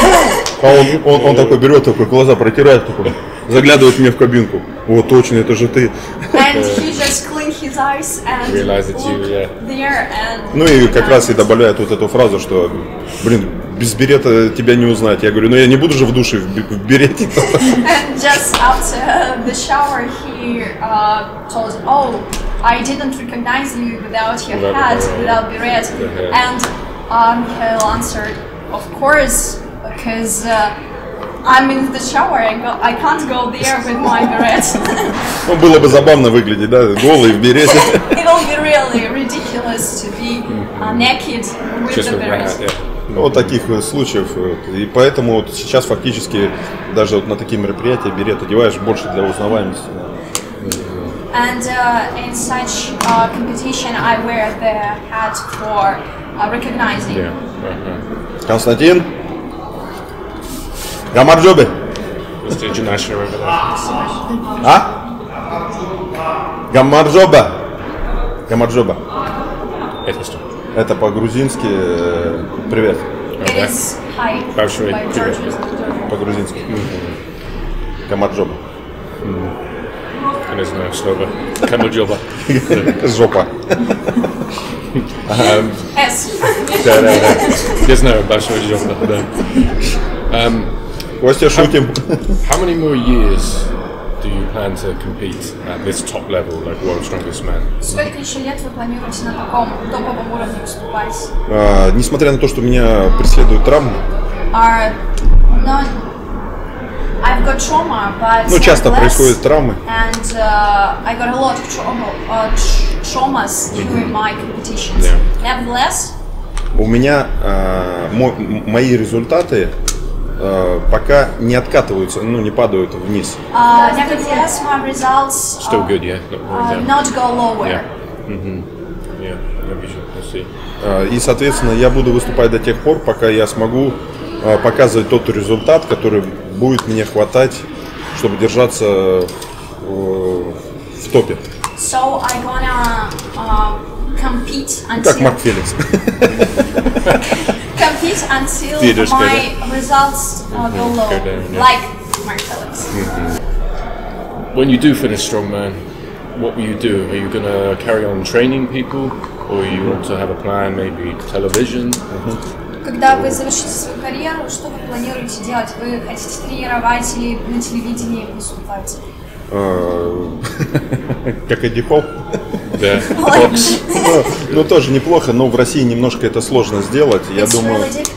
А он такой берет, такой глаза протирает, такой, заглядывает мне в кабинку. Вот точно, это же ты. And he just cleaned his eyes and Realize it's you, looked yeah. there and. Ну и как раз и добавляет вот эту фразу, что, без берета тебя не узнать. Я говорю, я не буду же в душе в берете. And just after the shower, he told, "Oh, I didn't recognize you without your hat, without beret." And Mikhail answered, "Of course, because I'm in the shower. I can't go there with my beret." Было бы забавно выглядеть, да, голый в берете. It'll be really ridiculous to be naked with Just the with beret. that, yeah. Вот таких случаев. И поэтому вот сейчас фактически даже вот на такие мероприятия берет одеваешь больше для узнаваемости. And in such competition, I wear the hat for recognizing. Yeah. Константин? Гамарджобе? Mr. Janasha over there. А? Гамарджоба? Гамарджоба. Это что? Это по-грузински привет. It is hi Большой by привет. George. По-грузински. Гамарджоба. And there's no slower. Kamujoba. Жопа. S. Да. There's no большой job, да. Костя, шутим. How many more years do you plan to compete at this top level, like World's Strongest Man? Сколько еще лет вы планируете на таком топовом уровне выступать? Несмотря на то, что меня преследуют травмы, I've got trauma, but часто nevertheless, происходят травмы. And I got a lot of traumas during my competitions. Yeah. Nevertheless, у меня мои результаты пока не откатываются, не падают вниз. nevertheless, my results Still good, yeah. Not going down. not go lower. Yeah. Yeah. Maybe we'll see. И, соответственно, я буду выступать до тех пор, пока я смогу показывать тот результат, который будет мне хватать, чтобы держаться в топе. So I'm gonna compete Как until Марк Феликс. compete until Theater my results go low, Go down, yeah. like Mark Phillips. When you do finish strongman, what will you do? Are you going to carry on training people, or you want to have a plan, maybe television? Когда вы завершите свою карьеру, что вы планируете делать? Вы хотите тренировать или на телевидении выступать? Как Эдди Холл? Да. Ну, тоже неплохо, но в России немножко это сложно сделать. Я думаю,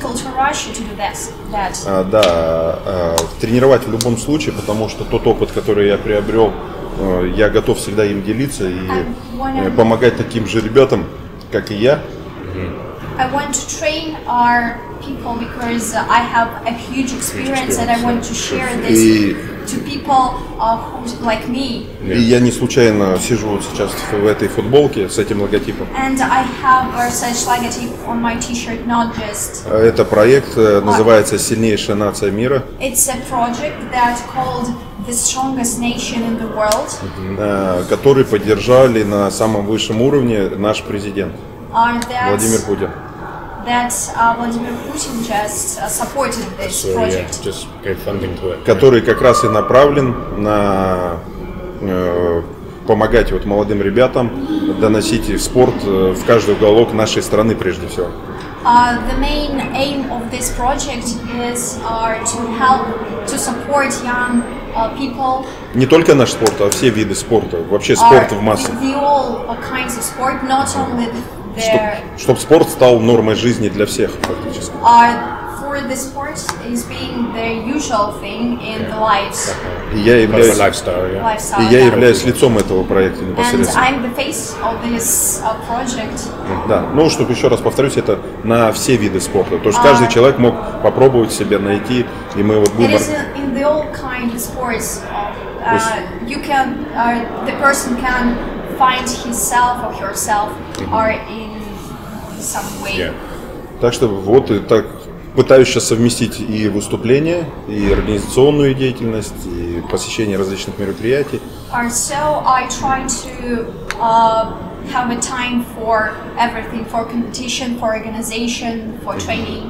да, тренировать в любом случае, потому что тот опыт, который я приобрел, я готов всегда им делиться и помогать таким же ребятам, как и я. I want to train our people because I have a huge experience and I want to share this to people who like me. И я не случайно сижу вот сейчас в этой футболке с этим логотипом. And I have such logotype on my T-shirt, not just. Это проект называется «Сильнейшая нация мира». It's a project that called the strongest nation in the world. Который поддержали на самом высшем уровне наш президент Владимир Путин. That Vladimir Putin just supported this project. Just gave funding to it. Который как раз и направлен на помогать вот молодым ребятам доносить спорт в каждый уголок нашей страны прежде всего. The main aim of this project is to help to support young people. Не только наш спорт, а все виды спорта, вообще спорт в массах. All kinds of sport, not only Чтобы спорт стал нормой жизни для всех, фактически. For the sport is being the usual thing in the lives. И я являюсь лицом этого проекта непосредственно. And I'm the face of this project. Да, ну, чтобы еще раз повторюсь, это на все виды спорта. То есть каждый человек мог попробовать себя найти, и мы вот будем... It is in the all kind of sports. You can, the person can find himself or herself or in some way. Так что вот и так пытаюсь сейчас совместить и выступления, и организационную деятельность, и посещение различных мероприятий. So I try to have a time for everything, for competition, for organization, for training.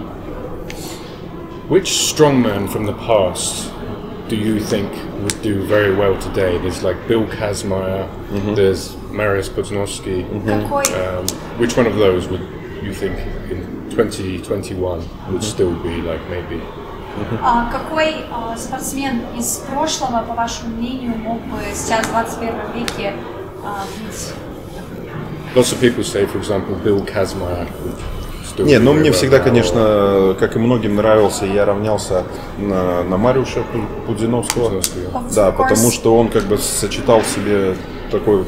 Which strongman from the past do you think would do very well today? There's like Bill Kazmaier, there's Mariusz Pudzianowski. Which one of those would you think in 2021 would still be like maybe? Какой спортсмен из прошлого, по вашему мнению, мог бы сейчас в 21 веке быть? Lots of people say, for example, Bill Kazmaier. Не, ну мне всегда, конечно, как и многим нравился, я равнялся на Мариуша Пудзиновского. Да, потому что он как бы сочетал в себе такой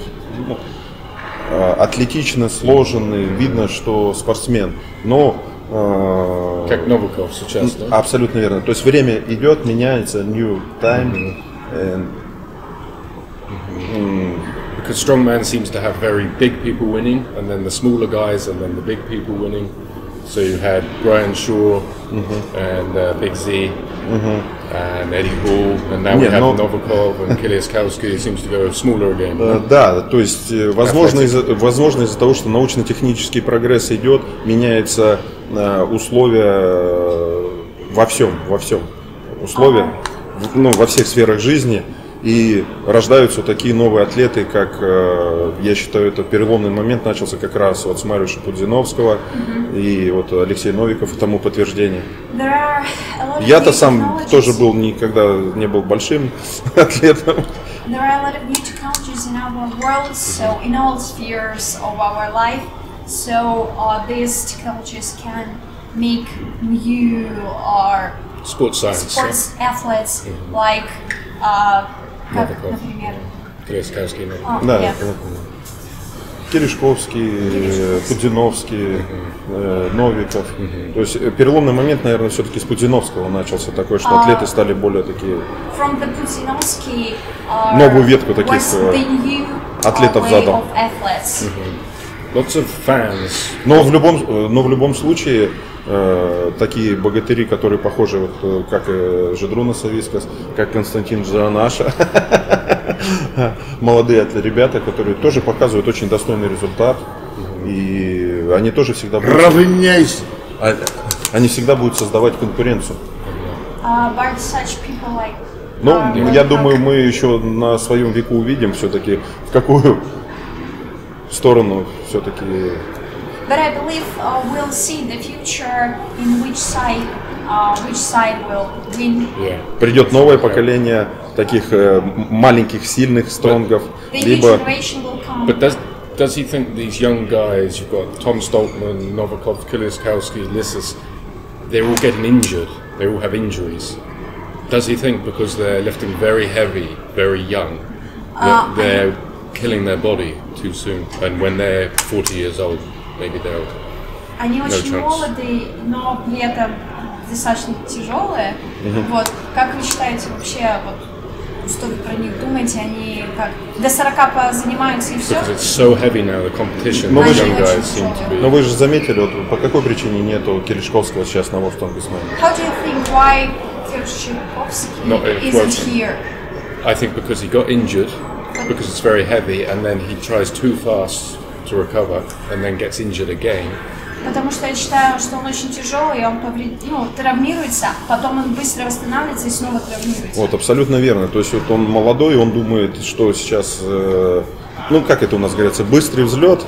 атлетично сложенный, видно, что спортсмен, но... Как Новиков сейчас, да? Абсолютно верно. То есть время идет, меняется, new time. Because strongman seems to have very big people winning, and then the smaller guys, and then the big people winning. So you had Brian Shaw and Big Z and Eddie Hall, and now we have Novikov and Kiliaskowski. It seems to go smaller again. Да, то есть возможно из-за того, что научно-технический прогресс идет, меняются условия во всем условия, ну, во всех сферах жизни. И рождаются такие новые атлеты, как, я считаю, это переломный момент начался как раз вот с Мариуша Пудзиновского и вот Алексей Новиков тому подтверждение. Я-то сам тоже был никогда не был большим атлетом. There are a lot of new technologies in our world, so in all spheres of our life, so these technologies can make you sports athletes like. Как, например, Килиаскowski, да, Терешковский, Пудзиновский, Новиков. То есть переломный момент, наверное, все-таки с Пудзиновского начался такой, что атлеты стали более такие. Новую ветку таких атлетов задал. Lots of fans. Но в любом случае такие богатыри, которые похожи, вот, как Жидруна Савицкас, как Константин Джанаша, молодые ребята, которые тоже показывают очень достойный результат, и они тоже всегда будут... Равняйся! Они всегда будут создавать конкуренцию. Но я думаю, мы еще на своем веку увидим все-таки, в какую сторону все-таки But I believe we'll see the future in which side will win. Yeah. Придет новое поколение таких маленьких, сильных стронгов, The new либо... generation will come. But does he think these young guys, you've got Tom Stoltman, Novikov, Kiliskowski, Lissus, they're all getting injured, they all have injuries. Does he think because they're lifting very heavy, very young, that they're killing their body too soon, and when they're 40 years old, maybe they'll... Они очень chance. молоды, но при этом достаточно тяжелые. Вот. Как вы считаете вообще, вот, что вы про них думаете? Они как до 40 занимаются и все? Because it's so heavy now, the competition, Ну, the вы же- young guys seem to be... Но вы же заметили, вот по какой причине нету Киришковского сейчас на World Strongest Man? How do you think why Kirischkovsky Not in isn't quoting. here? I think because he got injured, because it's very heavy, and then he tries too fast to recover, and then gets injured again. Потому что я считаю, что он очень тяжелый, и он травмируется, потом он быстро восстанавливается и снова травмируется. Вот, абсолютно верно. То есть вот он молодой, он думает, что сейчас, ну как это у нас говорится, быстрый взлет.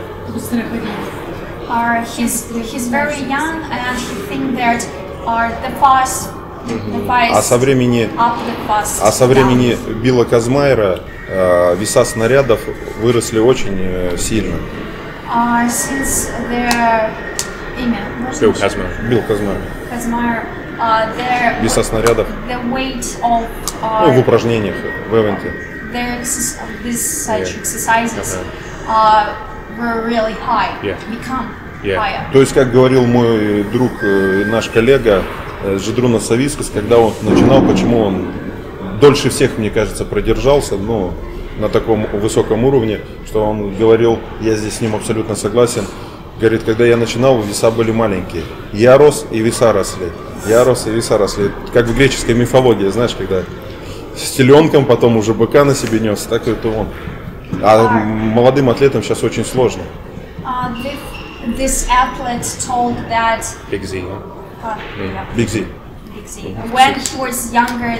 He's very young and he thinks that the fast, the fast А со времени, up, the fast а со down. времени Билла Казмайера веса снарядов выросли очень сильно. Since their имя, Bill Kazmaier. Билл Казмайер. Kazmaier, their Веса снарядов. the weight of Ну, в упражнениях, в ивенте. these such exercises were really high, Yeah. become Yeah. higher. То есть, как говорил мой друг и наш коллега Жидруnas Savickas, когда он начинал, почему он дольше всех, мне кажется, продержался, ну, на таком высоком уровне, что он говорил, я здесь с ним абсолютно согласен, говорит, когда я начинал, веса были маленькие. Я рос, и веса росли. Я рос, и веса росли. Как в греческой мифологии, знаешь, когда с теленком, потом уже быка на себе нес, так это он. А молодым атлетам сейчас очень сложно. This athlete told that Big Z. yeah, Big Z. Big Z. When he was younger,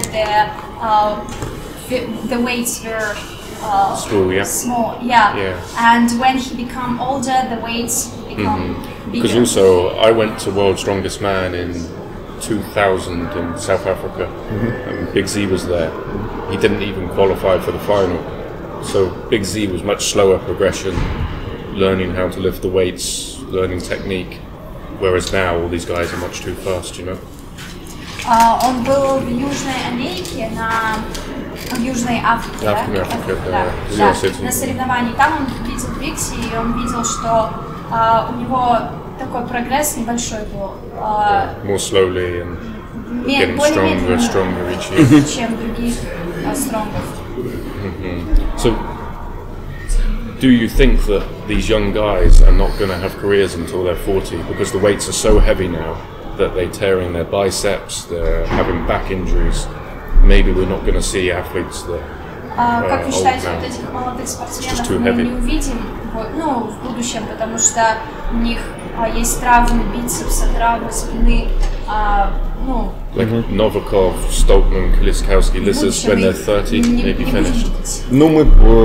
the weights were Small, yeah. small, yeah. Yeah. And when he become older, the weights become Because bigger. also, I went to World's Strongest Man in 2000 in South Africa, and Big Z was there. He didn't even qualify for the final. So Big Z was much slower progression, learning how to lift the weights, learning technique, whereas now all these guys are much too fast, you know? Он был в Южной Америке, в Южной Африке, да? Южной Африке, Да, да, да, на соревновании. Там он видел Бикси, и он видел, что у него такой прогресс небольшой был. More slowly and getting Более stronger, медленно, stronger each year. чем других стронгов. So, do you think that these young guys are not going to have careers until they're 40 because the weights are so heavy now that they're tearing their biceps, they're having back injuries? Maybe we're not going to see athletes that Как вы old считаете, now. вот этих молодых спортсменов Just too мы heavy. не увидим в будущем, потому что у них есть травмы бицепса, травмы спины, like Novikov, Stoltman, Kiliskowski, Lissus, when they're 30, не maybe будем finished? видеть. Ну, мы,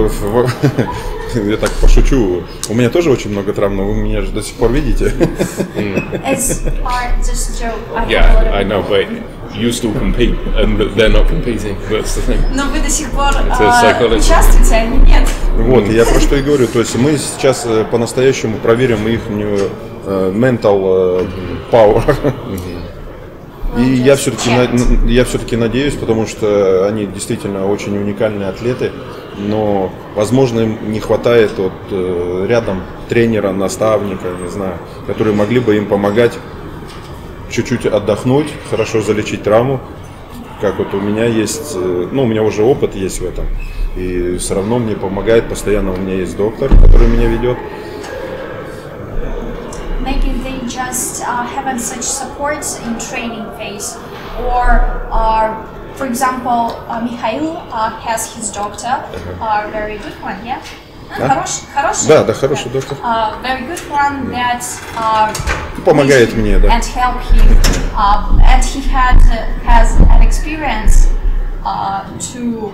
я так пошучу, у меня тоже очень много травм, но вы меня же до сих пор видите. It's just a joke. I have a lot Yeah, of- I know, but you still compete, and they're not competing. That's the thing. Но вы до сих пор psychology. участвуете, а они нет. Вот, я про что и говорю, то есть мы сейчас по-настоящему проверим их mental power. И я все-таки надеюсь, потому что они действительно очень уникальные атлеты, но, возможно, им не хватает рядом тренера, наставника, не знаю, которые могли бы им помогать чуть-чуть отдохнуть, хорошо залечить травму, как вот у меня есть, ну, у меня уже опыт есть в этом, и все равно мне помогает, постоянно у меня есть доктор, который меня ведет. Maybe they just haven't such support in training phase, or for example, Mikhail has his doctor, very good one, yeah. Хороший. Да, хороший доктор. Very good one that Помогает leads him мне, да. and help him, and he has an experience to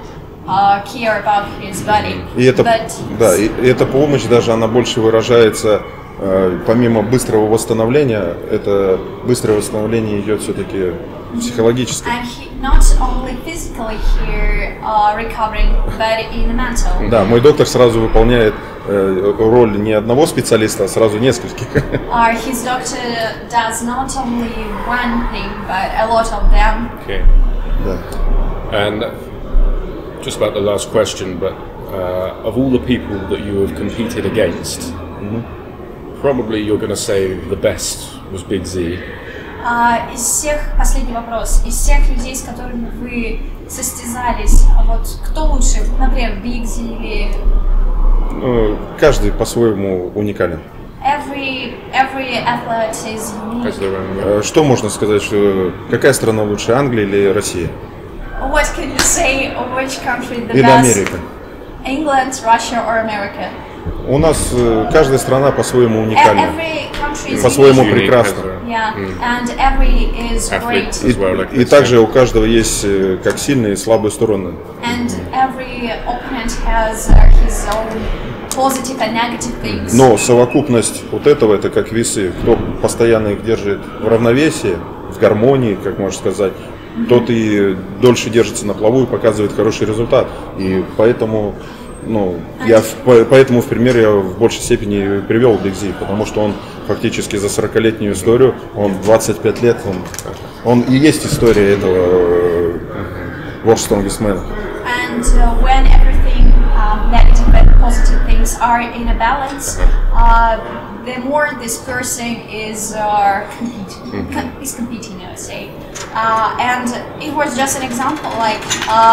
care about his body. И это, But да, и эта помощь даже, она больше выражается помимо быстрого восстановления, это быстрое восстановление идет все-таки психологически. And he not only physically here recovering, but in the mental. Да, мой доктор сразу выполняет роль не одного специалиста, а сразу нескольких. His doctor does not only one thing, but a lot of them. Okay. Да. And just about the last question, but of all the people that you have competed against, probably you're going to say the best was Big Z. Из всех, последний вопрос, из всех людей, с которыми вы состязались, вот кто лучше, например, Big Z или... Каждый по-своему уникален. Every athlete is unique. Что можно сказать, что какая страна лучше, Англия или Россия? What can you say of which country the Или best? Америка? England, Russia or America? У нас каждая страна по-своему уникальна, Every country is по-своему Unique прекрасна. Yeah, and every is great. Athletes as well, like И this, также у каждого есть как сильные и слабые стороны. And every opponent has his own positive and negative things. Но совокупность вот этого, это как весы. Кто постоянно их держит в равновесии, в гармонии, как можно сказать, тот и дольше держится на плаву и показывает хороший результат. И поэтому, поэтому в пример я в большей степени привел Big Z, потому что он фактически за 40-летнюю историю, он 25 лет, он и есть история этого World Strongest Man. And when everything negative and positive things are in a balance, the more this person is competing, I would say. And it was just an example, like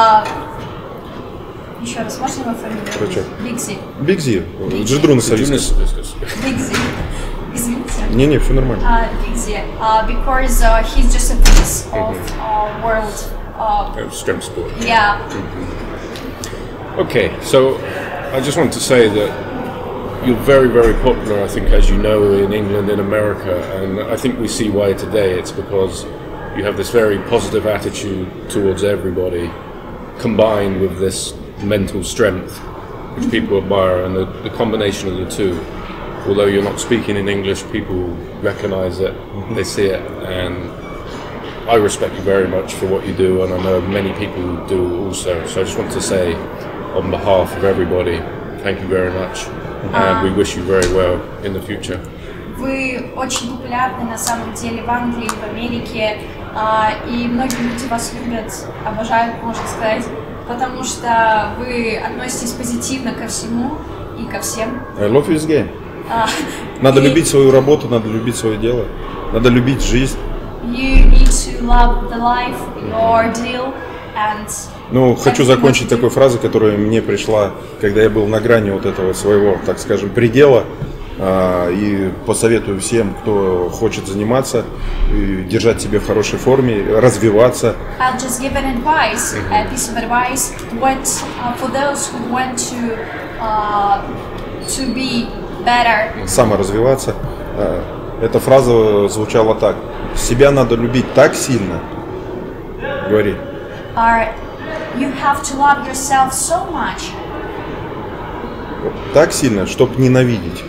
еще раз, можно его фамилию? Big Z. Big Z, Джидрун Савицкий. Big Z. Извините. Не, все нормально. Big Z, because he's just a piece of world. Strength sport. Yeah. Okay, so I just want to say that you're very, very popular, I think, as you know, in England, in America, and I think we see why today. It's because you have this very positive attitude towards everybody, combined with this mental strength, which people admire, and the combination of the two. Although you're not speaking in English, people recognize it, they see it, and I respect you very much for what you do, and I know many people do also. So I just want to say, on behalf of everybody, thank you very much, and we wish you very well in the future. Вы очень популярны на самом деле в Англии, в Америке, и многие люди вас любят, обожают, можно сказать, потому что вы относитесь позитивно ко всему и ко всем. I love this game. Надо любить свою работу, надо любить свое дело, надо любить жизнь. You need to love the life, your deal, and... Хочу закончить такой фразой, которая мне пришла, когда я был на грани вот этого своего, так скажем, предела. И посоветую всем, кто хочет заниматься, держать себя в хорошей форме, развиваться. I'll just give an advice, a piece of advice, for those who want to be better. Саморазвиваться. Эта фраза звучала так: себя надо любить так сильно. Говори. You have to love yourself so much. Так сильно, чтобы ненавидеть.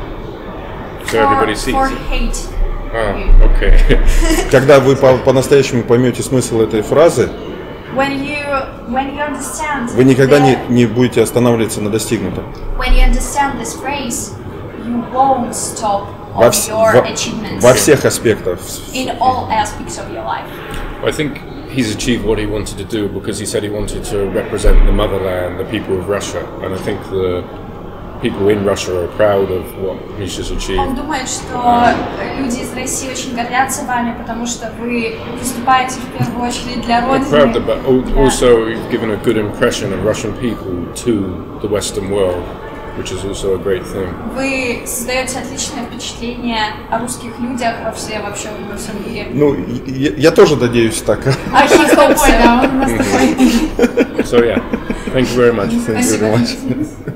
For hate. Okay. Когда вы по-настоящему поймете смысл этой фразы, when you understand, вы никогда не будете останавливаться на достигнутом. When you understand this phrase, you won't stop on your achievements. Во всех аспектах. In all aspects of your life. I think he's achieved what he wanted to do because he said he wanted to represent the motherland, the people of Russia, and I think the people in Russia are proud of what Misha's achieved. Он думает, что люди из России очень гордятся вами, потому что вы выступаете в первую очередь для Родины. Proud, but also you've given a good impression of Russian people to the Western world, which is also a great thing. Вы создаете отличное впечатление о русских людях во всем мире. Я тоже надеюсь так. He's такой, да, он у нас такой. So yeah, thank you very much. Thank you very much.